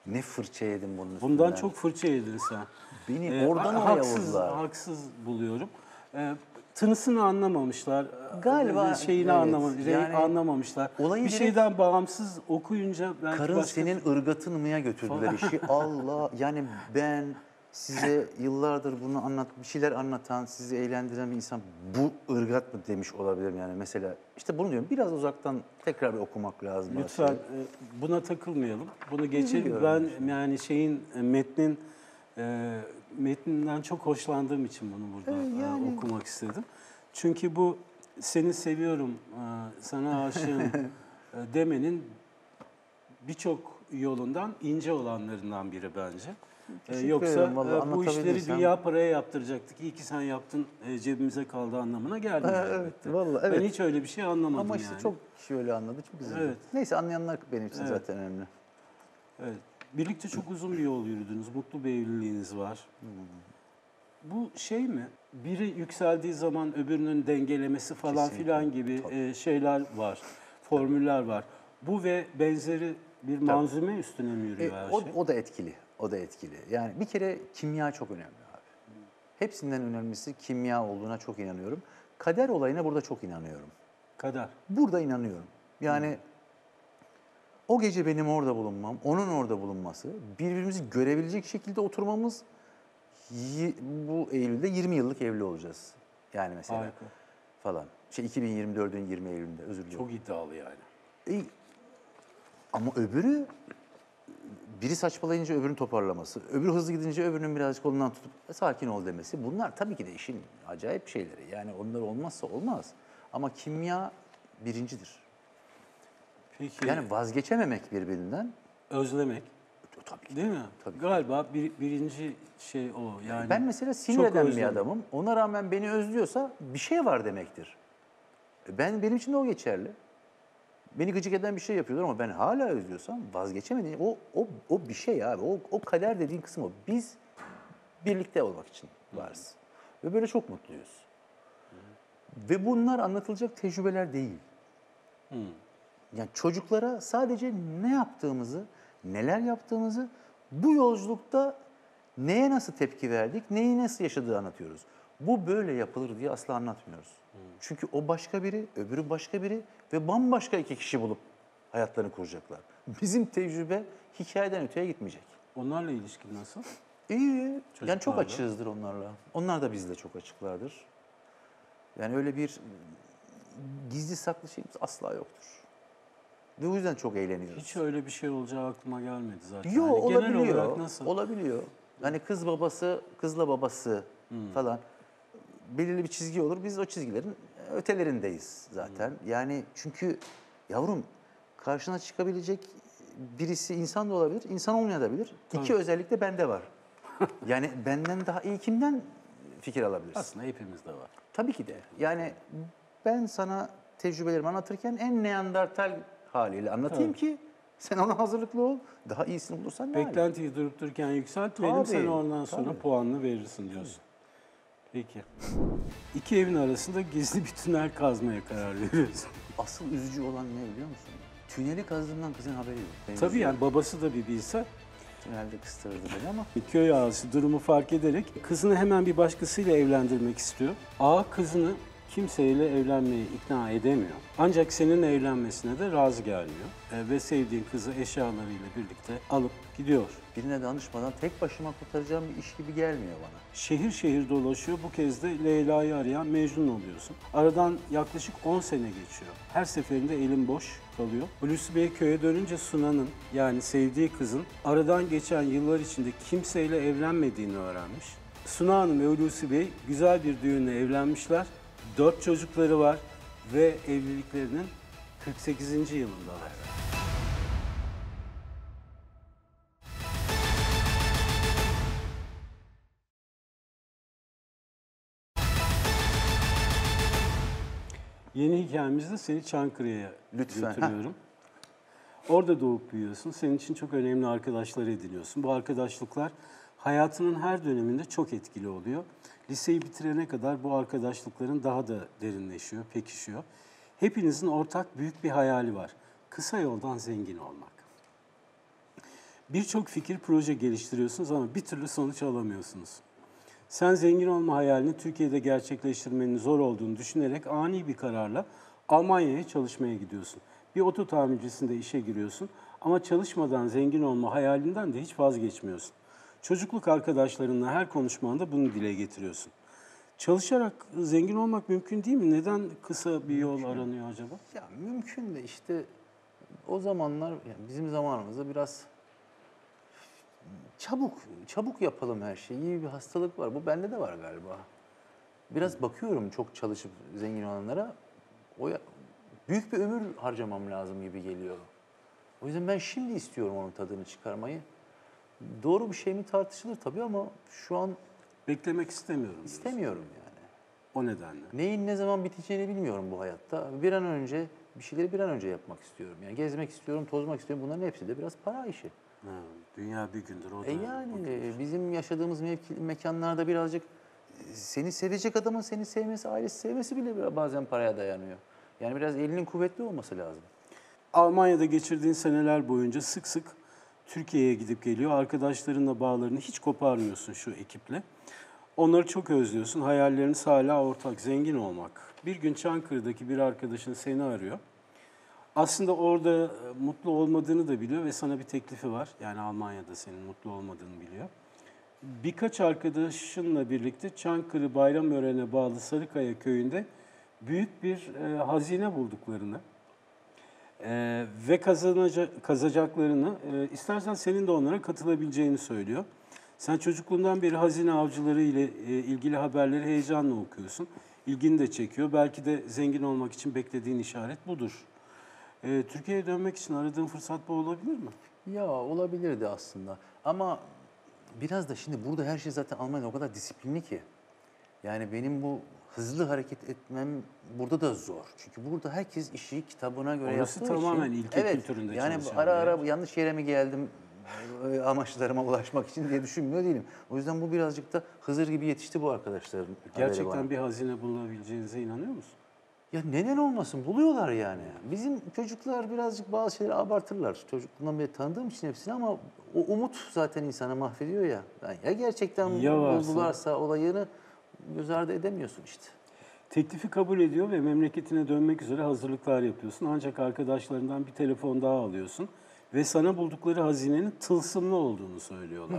B: Ne fırça yedim bunun üstünden.
A: Bundan çok fırça yedin sen.
B: Beni
A: Ee,
B: oradan oraya
A: haksız,
B: vurdular.
A: haksız buluyorum. Ee, tınısını anlamamışlar.
B: Galiba,
A: Ee, şeyini
B: evet.
A: anlamamışlar.
B: Yani
A: anlamamışlar.
B: olayı
A: Bir
B: direkt-
A: şeyden bağımsız okuyunca belki
B: Karın
A: başka...
B: senin ırgatınmaya götürdüler işi. Allah, yani ben size yıllardır bunu anlat, bir şeyler anlatan, sizi eğlendiren bir insan bu ırgat mı demiş olabilirim yani mesela. İşte bunu diyorum, biraz uzaktan tekrar bir okumak lazım.
A: Lütfen
B: aslında.
A: e, buna takılmayalım. Bunu geçelim.
B: Biliyorum
A: Ben yani şeyin e, metnin e, metninden çok hoşlandığım için bunu burada
B: Evet,
A: e,
B: yani.
A: okumak istedim. Çünkü bu seni seviyorum, e, sana aşığım e, demenin birçok yolundan ince olanlarından biri bence. E,
B: Teşekkür
A: yoksa
B: ederim, vallahi
A: e, bu işleri
B: anlatabildiysem.
A: dünya paraya yaptıracaktık. İyi ki sen yaptın, e, cebimize kaldı anlamına gelmiyor.
B: Ha, evet,
A: elbette.
B: vallahi, evet.
A: Ben hiç öyle bir şey anlamadım
B: Ama işte
A: yani.
B: çok kişi öyle anladı, çok üzüldüm.
A: Evet.
B: Neyse, anlayanlar benim için
A: Evet.
B: zaten önemli.
A: Evet. Birlikte çok uzun bir yol yürüdünüz. Mutlu bir evliliğiniz var. Bu şey mi? Biri yükseldiği zaman öbürünün dengelemesi falan
B: Kesinlikle.
A: filan gibi e, şeyler var. Formüller var. Bu ve benzeri bir manzume üstüne mi yürüyor
B: E,
A: her
B: o,
A: şey?
B: o da etkili, o da etkili. Yani bir kere kimya çok önemli abi. Hepsinden önemlisi kimya olduğuna çok inanıyorum. Kader olayına burada çok inanıyorum.
A: Kader.
B: Burada inanıyorum. Yani o gece benim orada bulunmam, onun orada bulunması, birbirimizi görebilecek şekilde oturmamız, yi- bu Eylül'de yirmi yıllık evli olacağız. Yani mesela
A: Harika.
B: falan. Şey iki bin yirmi dördün yirmi Eylül'ünde, özür diliyorum.
A: Çok iddialı yani.
B: E, ama öbürü, biri saçmalayınca öbürünün toparlaması, öbürü hızlı gidince öbürünün birazcık kolundan tutup "E, sakin ol" demesi. Bunlar tabii ki de işin acayip şeyleri. Yani onlar olmazsa olmaz. Ama kimya birincidir.
A: Peki
B: Yani vazgeçememek birbirinden,
A: özlemek
B: tabii ki.
A: değil mi?
B: Tabii.
A: Galiba bir, birinci şey o. Yani
B: Ben mesela sinir
A: çok
B: eden bir
A: özlem.
B: adamım. Ona rağmen beni özlüyorsa bir şey var demektir. Ben benim için de o geçerli. Beni gıcık eden bir şey yapıyorlar ama ben hala özlüyorsam vazgeçemediğim o o o bir şey abi. O o kader dediğin kısım o. Biz birlikte olmak için varız. Ve böyle çok mutluyuz. Ve bunlar anlatılacak tecrübeler değil. Yani çocuklara sadece ne yaptığımızı, neler yaptığımızı, bu yolculukta neye nasıl tepki verdik, neyi nasıl yaşadığı anlatıyoruz. Bu böyle yapılır diye asla anlatmıyoruz. Çünkü o başka biri, öbürü başka biri ve bambaşka iki kişi bulup hayatlarını kuracaklar. Bizim tecrübe hikayeden öteye gitmeyecek.
A: Onlarla ilişkin nasıl?
B: İyi. Yani çok
A: Çocuklarla.
B: açığızdır onlarla. Onlar da bizle çok açıklardır. Yani öyle bir gizli saklı şeyimiz asla yoktur. Ve o yüzden çok eğleniyoruz.
A: Hiç öyle bir şey olacağı aklıma gelmedi zaten.
B: Yo,
A: Yani genel
B: olabiliyor.
A: olarak nasıl?
B: Olabiliyor. Hani kız babası, kızla babası
A: Hmm.
B: falan belirli bir çizgi olur. Biz o çizgilerin ötelerindeyiz zaten.
A: Hmm.
B: Yani çünkü yavrum, karşına çıkabilecek birisi insan da olabilir, insan olmayabilir. İki özellik de bende var. Yani benden daha iyi kimden fikir alabilirsin?
A: Aslında hepimizde var.
B: Tabii ki de. Yani ben sana tecrübelerimi anlatırken en neandertal haliyle anlatayım
A: Tabii.
B: ki sen ona hazırlıklı ol. Daha iyisini bulursan ne ala.
A: Beklentiyi durup dururken yükseltmeyelim,
B: Tabii,
A: sen ondan sonra
B: tabii.
A: puanını verirsin diyorsun. Peki. İki evin arasında gizli bir tünel kazmaya karar veriyorsun.
B: Asıl üzücü olan ne biliyor musun? Tüneli kazdığımdan kızın haberi yok. Beni
A: Tabii
B: üzüyor.
A: yani babası da bir bilse,
B: Tünelde kıstırdı beni ama
A: köy ağası durumu fark ederek kızını hemen bir başkasıyla evlendirmek istiyor. Ağa kızını kimseyle evlenmeye ikna edemiyor. Ancak seninle evlenmesine de razı gelmiyor. E, ve sevdiğin kızı eşyalarıyla birlikte alıp gidiyor.
B: birine danışmadan tek başıma kurtaracağım bir iş gibi gelmiyor bana.
A: Şehir şehir dolaşıyor. Bu kez de Leyla'yı arayan Mecnun oluyorsun. Aradan yaklaşık on sene geçiyor. Her seferinde elin boş kalıyor. Hulusi Bey köye dönünce Sunan'ın, yani sevdiği kızın aradan geçen yıllar içinde kimseyle evlenmediğini öğrenmiş. Suna Hanım ve Hulusi Bey güzel bir düğünle evlenmişler. Dört çocukları var ve evliliklerinin kırk sekizinci yılındalar. Yeni hikayemizde seni Çankırı'ya
B: Lütfen,
A: götürüyorum. Orada doğup büyüyorsun. Senin için çok önemli arkadaşlar ediniyorsun. Bu arkadaşlıklar hayatının her döneminde çok etkili oluyor. Liseyi bitirene kadar bu arkadaşlıkların daha da derinleşiyor, pekişiyor. Hepinizin ortak büyük bir hayali var. Kısa yoldan zengin olmak. Birçok fikir, proje geliştiriyorsunuz ama bir türlü sonuç alamıyorsunuz. Sen zengin olma hayalini Türkiye'de gerçekleştirmenin zor olduğunu düşünerek ani bir kararla Almanya'ya çalışmaya gidiyorsun. Bir oto tamircisinde işe giriyorsun ama çalışmadan zengin olma hayalinden de hiç vazgeçmiyorsun. Çocukluk arkadaşlarınla her konuşmanda bunu dile getiriyorsun. Çalışarak zengin olmak mümkün değil mi? Neden kısa bir yol aranıyor acaba?
B: Ya mümkün de işte o zamanlar yani bizim zamanımızda biraz çabuk çabuk yapalım her şeyi. İyi bir hastalık var. Bu bende de var galiba. Biraz bakıyorum çok çalışıp zengin olanlara. O ya- büyük bir ömür harcamam lazım gibi geliyor. O yüzden ben şimdi istiyorum onun tadını çıkarmayı. Doğru bir şey mi tartışılır tabii ama şu an
A: Beklemek istemiyorum. diyorsun.
B: istemiyorum yani.
A: O nedenle.
B: Neyin ne zaman biteceğini bilmiyorum bu hayatta. Bir an önce bir şeyleri bir an önce yapmak istiyorum. Yani gezmek istiyorum, tozmak istiyorum. Bunların hepsi de biraz para işi.
A: Ha, dünya bir gündür o da.
B: E yani e, bizim yaşadığımız mevki, mekanlarda birazcık e, seni sevecek adamın seni sevmesi, ailesi sevmesi bile biraz bazen paraya dayanıyor. Yani biraz elinin kuvvetli olması lazım.
A: Almanya'da geçirdiğin seneler boyunca sık sık Türkiye'ye gidip geliyor. Arkadaşlarınla bağlarını hiç koparmıyorsun şu ekiple. Onları çok özlüyorsun. Hayalleriniz hala ortak, zengin olmak. Bir gün Çankırı'daki bir arkadaşın seni arıyor. Aslında orada e, mutlu olmadığını da biliyor ve sana bir teklifi var. Yani Almanya'da senin mutlu olmadığını biliyor. Birkaç arkadaşınla birlikte Çankırı Bayramören'e bağlı Sarıkaya köyünde büyük bir e, hazine bulduklarını e, ve kazanacak, kazacaklarını, e, istersen senin de onlara katılabileceğini söylüyor. Sen çocukluğundan beri hazine avcıları ile e, ilgili haberleri heyecanla okuyorsun. İlgini de çekiyor. Belki de zengin olmak için beklediğin işaret budur. E, Türkiye'ye dönmek için aradığın fırsat bu olabilir mi?
B: Ya olabilirdi aslında ama biraz da şimdi burada her şey zaten Almanya'da o kadar disiplinli ki. Yani benim bu hızlı hareket etmem burada da zor. Çünkü burada herkes işi kitabına göre
A: Orası
B: yaptığı
A: tamamen
B: için.
A: ilke
B: evet,
A: kültüründe
B: yani
A: çalışan
B: ara
A: bir
B: ara
A: yer.
B: yanlış yere mi geldim e, amaçlarıma ulaşmak için diye düşünmüyor değilim. O yüzden bu birazcık da Hızır gibi yetişti bu arkadaşlarım. haberi bana.
A: Gerçekten bir hazine bulabileceğinize inanıyor musun?
B: Ya neden olmasın? Buluyorlar yani. Bizim çocuklar birazcık bazı şeyleri abartırlar. Çocukluğumdan beri tanıdığım için hepsini ama o umut zaten insanı mahvediyor ya. Yani ya gerçekten
A: Ya varsa?
B: buldularsa olayını göz ardı edemiyorsun işte.
A: Teklifi kabul ediyor ve memleketine dönmek üzere hazırlıklar yapıyorsun. Ancak arkadaşlarından bir telefon daha alıyorsun ve sana buldukları hazinenin tılsımlı olduğunu söylüyorlar.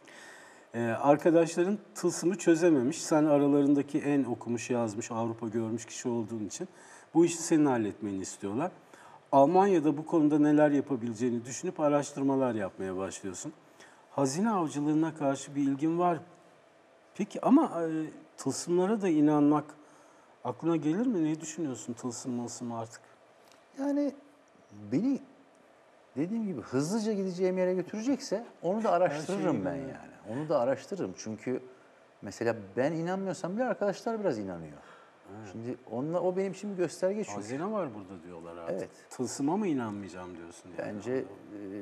A: Ee, arkadaşların tılsımı çözememiş. Sen aralarındaki en okumuş, yazmış, Avrupa görmüş kişi olduğun için bu işi senin halletmeni istiyorlar. Almanya'da bu konuda neler yapabileceğini düşünüp araştırmalar yapmaya başlıyorsun. Hazine avcılığına karşı bir ilgin var. Peki ama e, tılsımlara da inanmak aklına gelir mi? Ne düşünüyorsun tılsım mılsım artık?
B: Yani beni dediğim gibi hızlıca gideceğim yere götürecekse onu da araştırırım
A: şeyi
B: ben
A: bilmiyorum.
B: yani. Onu da araştırırım çünkü mesela ben inanmıyorsam bile arkadaşlar biraz inanıyor. Şimdi onunla, o benim için bir gösterge çünkü.
A: Hazine var burada diyorlar artık.
B: Evet.
A: Tılsıma mı inanmayacağım diyorsun yani.
B: Bence e,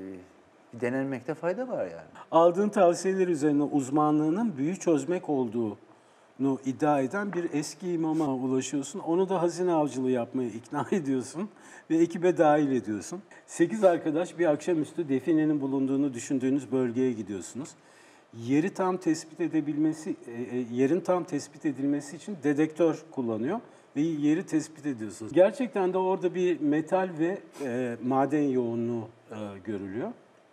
B: bir denenmekte fayda var yani.
A: Aldığın tavsiyeler üzerine uzmanlığının büyü çözmek olduğunu iddia eden bir eski imama ulaşıyorsun. Onu da hazine avcılığı yapmaya ikna ediyorsun ve ekibe dahil ediyorsun. Sekiz arkadaş bir akşamüstü definenin bulunduğunu düşündüğünüz bölgeye gidiyorsunuz. Yeri tam tespit edebilmesi, e, e, yerin tam tespit edilmesi için dedektör kullanıyor ve yeri tespit ediyorsunuz. Gerçekten de orada bir metal ve e, maden yoğunluğu e, görülüyor.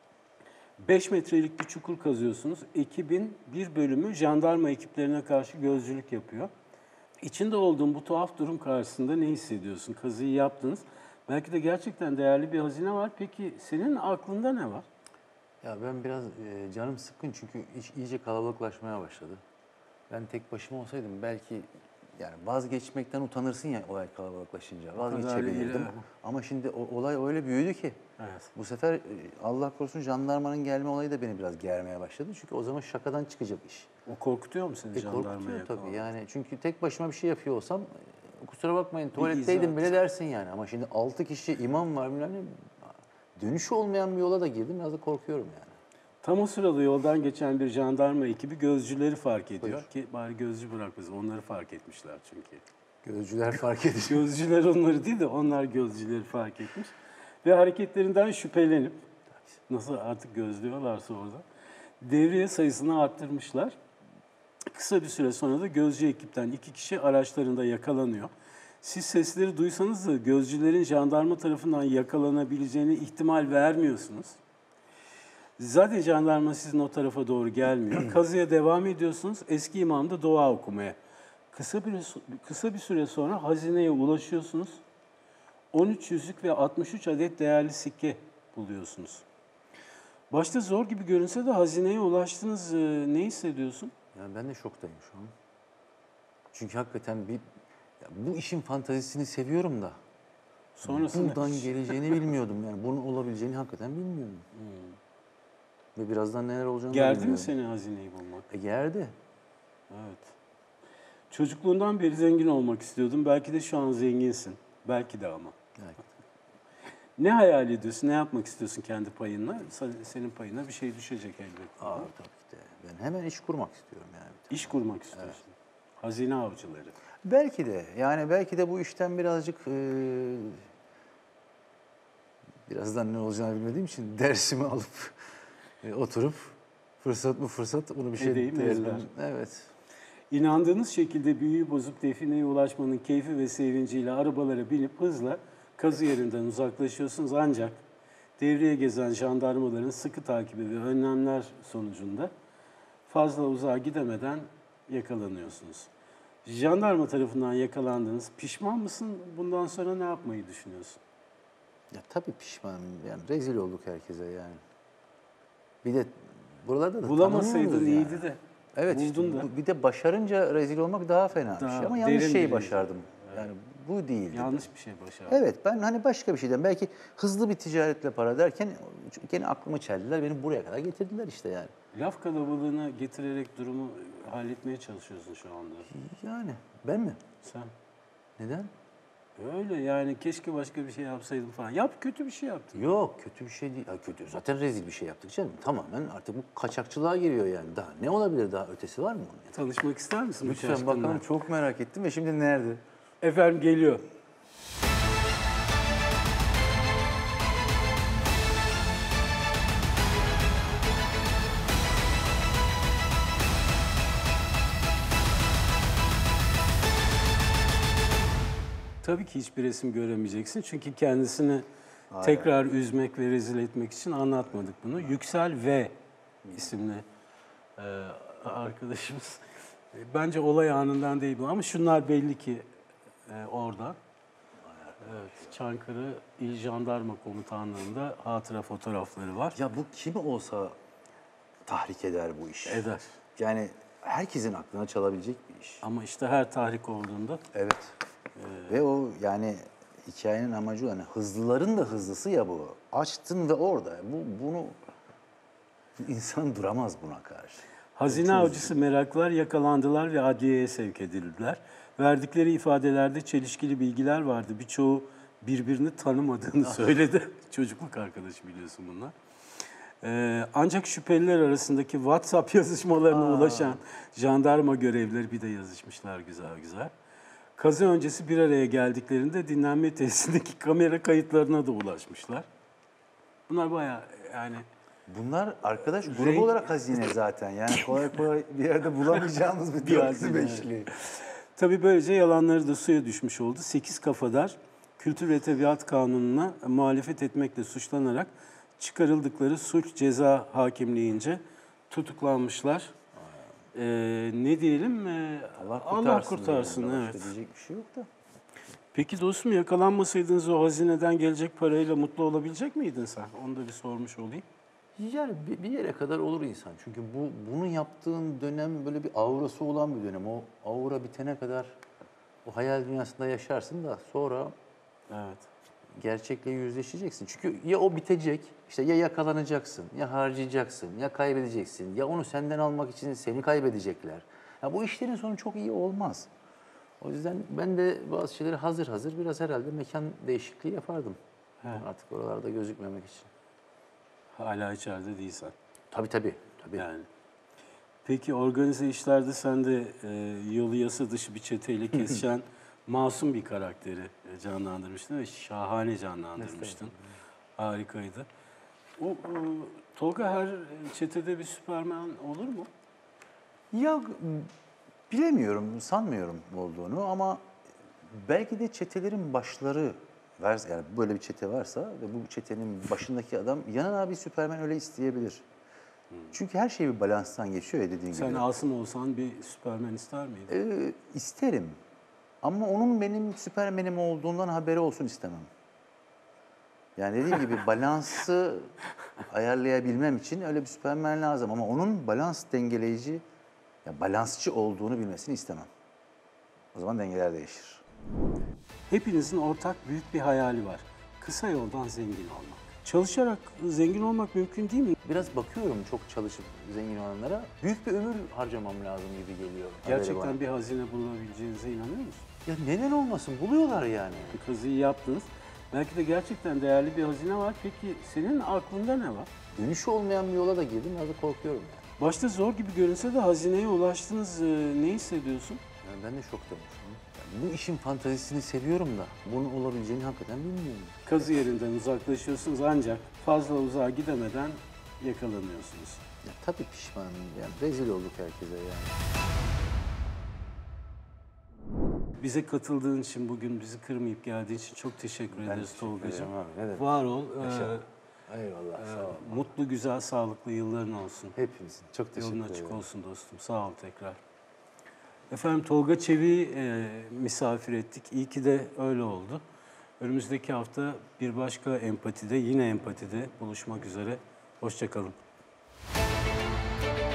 A: beş metrelik bir çukur kazıyorsunuz. Ekibin bir bölümü jandarma ekiplerine karşı gözcülük yapıyor. İçinde olduğun bu tuhaf durum karşısında ne hissediyorsun? Kazıyı yaptınız. Belki de gerçekten değerli bir hazine var. Peki senin aklında ne var?
B: Ya ben biraz e, canım sıkkın çünkü iş iyice kalabalıklaşmaya başladı. Ben tek başıma olsaydım belki yani vazgeçmekten utanırsın ya olay kalabalıklaşınca. Vazgeçebilirdim.
A: ileri.
B: Ama şimdi o, olay öyle büyüdü ki.
A: Evet.
B: Bu sefer e, Allah korusun jandarmanın gelme olayı da beni biraz germeye başladı. Çünkü o zaman şakadan çıkacak iş.
A: O korkutuyor mu seni
B: E
A: jandarmaya
B: korkutuyor tabii
A: yakalamak?
B: yani. Çünkü tek başıma bir şey yapıyor olsam e, kusura bakmayın tuvaletteydim
A: izah.
B: bile dersin yani. Ama şimdi altı kişi imam var bilmem ne. Dönüşü olmayan bir yola da girdim. Biraz da korkuyorum yani.
A: Tam o sırada yoldan geçen bir jandarma ekibi gözcüleri fark ediyor.
B: Buyur.
A: Ki bari gözcü bırakmasın. Onları fark etmişler çünkü.
B: Gözcüler fark ediyor.
A: Gözcüler onları değil de onlar gözcüleri fark etmiş. Ve hareketlerinden şüphelenip Nasıl artık gözlüyorlarsa orada. Devriye sayısını arttırmışlar. Kısa bir süre sonra da gözcü ekipten iki kişi araçlarında yakalanıyor. Siz sesleri duysanız da gözcülerin jandarma tarafından yakalanabileceğine ihtimal vermiyorsunuz. Zaten jandarma sizin o tarafa doğru gelmiyor. Kazıya devam ediyorsunuz. Eski imam da dua okumaya. Kısa bir, kısa bir süre sonra hazineye ulaşıyorsunuz. on üç yüzük ve altmış üç adet değerli sikke buluyorsunuz. Başta zor gibi görünse de hazineye ulaştınız. Ee, ne hissediyorsun?
B: Yani ben de şoktayım şu an. Çünkü hakikaten bir ya bu işin fantazisini seviyorum da
A: Sonrasında
B: buradan geleceğini bilmiyordum. Yani bunun olabileceğini hakikaten bilmiyordum. Ve birazdan neler olacağını da
A: gerdi mi
B: bilmiyorum.
A: seni hazineyi bulmak?
B: E, gerdi.
A: Evet. Çocukluğundan beri zengin olmak istiyordun. Belki de şu an zenginsin. Belki de ama.
B: Evet.
A: Ne hayal ediyorsun? Ne yapmak istiyorsun kendi payınla? Senin payına bir şey düşecek elbette.
B: Aa, tabii ki de. Ben hemen iş kurmak istiyorum yani.
A: İş kurmak istiyorsun. Hazine avcıları.
B: Belki de. Yani belki de bu işten birazcık e, birazdan ne olacağını bilmediğim için dersimi alıp e, oturup fırsat mı fırsat bunu bir şey
A: Edeyim ezber.
B: Evet.
A: İnandığınız şekilde büyüyü bozup defineye ulaşmanın keyfi ve sevinciyle arabalara binip hızla kazı yerinden uzaklaşıyorsunuz. Ancak devreye gezen jandarmaların sıkı takibi ve önlemler sonucunda fazla uzağa gidemeden yakalanıyorsunuz. Jandarma tarafından yakalandınız. Pişman mısın? Bundan sonra ne yapmayı düşünüyorsun?
B: Ya tabii pişmanım. Yani rezil olduk herkese yani. Bir de buralarda da
A: Bulamasaydın
B: tanınıyoruz
A: iyiydi
B: yani.
A: de.
B: Evet
A: Buldun
B: işte,
A: da.
B: bu- bir de başarınca rezil olmak daha fena bir
A: Daha
B: şey. Ama yanlış
A: derin
B: şeyi
A: bir
B: başardım. Yani bu değildi.
A: Yanlış bir şey başardın.
B: Evet ben hani başka bir şeyden belki hızlı bir ticaretle para derken gene aklımı çeldiler. Beni buraya kadar getirdiler işte yani.
A: Laf kalabalığına getirerek durumu halletmeye çalışıyorsun şu anda.
B: Yani ben mi?
A: Sen.
B: Neden?
A: Öyle yani keşke başka bir şey yapsaydım falan. Yap kötü bir şey yaptın.
B: Yok kötü bir şey değil. Ha, kötü zaten rezil bir şey yaptık canım. Tamamen artık bu kaçakçılığa giriyor yani. Daha ne olabilir, daha ötesi var mı bunun?
A: Tanışmak ister misin bu
B: Lütfen
A: şaşkınla?
B: bakalım, çok merak ettim ve şimdi nerede?
A: Efendim geliyor. Tabii ki hiçbir resim göremeyeceksin. Çünkü kendisini tekrar üzmek ve rezil etmek için anlatmadık bunu. Yüksel V isimli e, arkadaşımız. Bence olay anından değil bu ama şunlar belli ki e, orada. Evet, Çankırı İl Jandarma Komutanlığı'nda hatıra fotoğrafları var.
B: Ya bu kim olsa tahrik eder bu iş.
A: Eder.
B: Yani herkesin aklına çalabilecek bir iş.
A: Ama işte her tahrik olduğunda
B: Evet. Ve o yani hikayenin amacı yani hızlıların da hızlısı ya bu. Açtın ve orada. Bu bunu insan duramaz buna karşı.
A: hazine avcısı meraklılar yakalandılar ve adliyeye sevk edildiler. Verdikleri ifadelerde çelişkili bilgiler vardı. Birçoğu birbirini tanımadığını söyledi. Çocukluk arkadaşı biliyorsun bunlar. Ee, ancak şüpheliler arasındaki WhatsApp yazışmalarına ulaşan jandarma görevlileri bir de yazışmışlar güzel güzel. Kazı öncesi bir araya geldiklerinde dinlenme tesisindeki kamera kayıtlarına da ulaşmışlar. Bunlar bayağı yani
B: Bunlar arkadaş grubu
A: Renk-
B: olarak hazine zaten. Yani kolay kolay bir yerde bulamayacağımız bir
A: Bir
B: dörtlü
A: hazine,
B: beşli.
A: tabii böylece yalanları da suya düşmüş oldu. Sekiz kafadar Kültür ve Tabiat Kanunu'na muhalefet etmekle suçlanarak çıkarıldıkları suç ceza hakimliğince tutuklanmışlar. Ee, ne diyelim? Ee,
B: Allah kurtarsın.
A: Allah kurtarsın.
B: yani. Başka
A: Evet.
B: diyecek bir şey yok da.
A: Peki dostum yakalanmasaydınız o hazineden gelecek parayla mutlu olabilecek miydin sen? Onu da bir sormuş olayım.
B: Yani bir, bir yere kadar olur insan. Çünkü bu bunu yaptığın dönem böyle bir aurası olan bir dönem. O aura bitene kadar o hayal dünyasında yaşarsın da sonra
A: Evet.
B: gerçekle yüzleşeceksin. Çünkü ya o bitecek, işte ya yakalanacaksın, ya harcayacaksın, ya kaybedeceksin, ya onu senden almak için seni kaybedecekler. Ya bu işlerin sonu çok iyi olmaz. O yüzden ben de bazı şeyleri hazır hazır biraz herhalde mekan değişikliği yapardım.
A: Evet.
B: Artık oralarda gözükmemek için.
A: Hala içeride değilsen.
B: Tabii tabii. tabii.
A: Yani. Peki organize işlerde sen de e, yolu yasa dışı bir çeteyle kesişen masum bir karakteri e, canlandırmıştın ve şahane canlandırmıştın. Harikaydı. O, o, Tolga, her çetede bir Süperman olur mu?
B: Ya bilemiyorum, sanmıyorum olduğunu ama belki de çetelerin başları var, yani böyle bir çete varsa ve bu çetenin başındaki adam yanına bir Süperman öyle isteyebilir. Çünkü her şey bir balanstan geçiyor ya dediğin
A: Sen
B: gibi.
A: Asım olsan bir Süperman ister miydin?
B: Ee, isterim ama onun benim Süpermen'im olduğundan haberi olsun istemem. Yani dediğim gibi balansı ayarlayabilmem için öyle bir Süpermen lazım ama onun balans dengeleyici, ya balansçı olduğunu bilmesini istemem. O zaman dengeler değişir.
A: Hepinizin ortak büyük bir hayali var. Kısa yoldan zengin olmak. Çalışarak zengin olmak mümkün değil mi?
B: Biraz bakıyorum çok çalışıp zengin olanlara. Büyük bir ömür harcamam lazım gibi geliyor. haberi bana.
A: Gerçekten bir hazine bulabileceğinize inanıyor musun?
B: Ya neden olmasın? Buluyorlar yani.
A: Kazıyı yaptınız. Belki de gerçekten değerli bir hazine var. Peki senin aklında ne var?
B: Dönüşü olmayan bir yola da girdim. Biraz da korkuyorum yani.
A: Başta zor gibi görünse de hazineye ulaştınız. Ee, ne hissediyorsun?
B: Yani ben de şoktayım. Yani bu işin fantazisini seviyorum da bunun olabileceğini hakikaten bilmiyorum.
A: Kazı yerinden uzaklaşıyorsunuz ancak fazla uzağa gidemeden yakalanıyorsunuz.
B: Ya tabii pişmanım. Yani rezil olduk herkese yani.
A: Bize katıldığın için, bugün bizi kırmayıp geldiğin için çok teşekkür ederiz
B: teşekkür
A: Tolgacığım.
B: ederim abi, ne demek.
A: Var ol.
B: Yaşa.
A: Ee,
B: Eyvallah.
A: e,
B: Sağ ol.
A: mutlu, güzel, sağlıklı yılların olsun.
B: Hepinizin. Çok teşekkür
A: Yolun
B: ederim.
A: açık olsun dostum. Sağ ol tekrar. Efendim, Tolga Çevik'i e, misafir ettik. İyi ki de öyle oldu. Önümüzdeki hafta bir başka empatide, yine empatide buluşmak üzere. Hoşça kalın.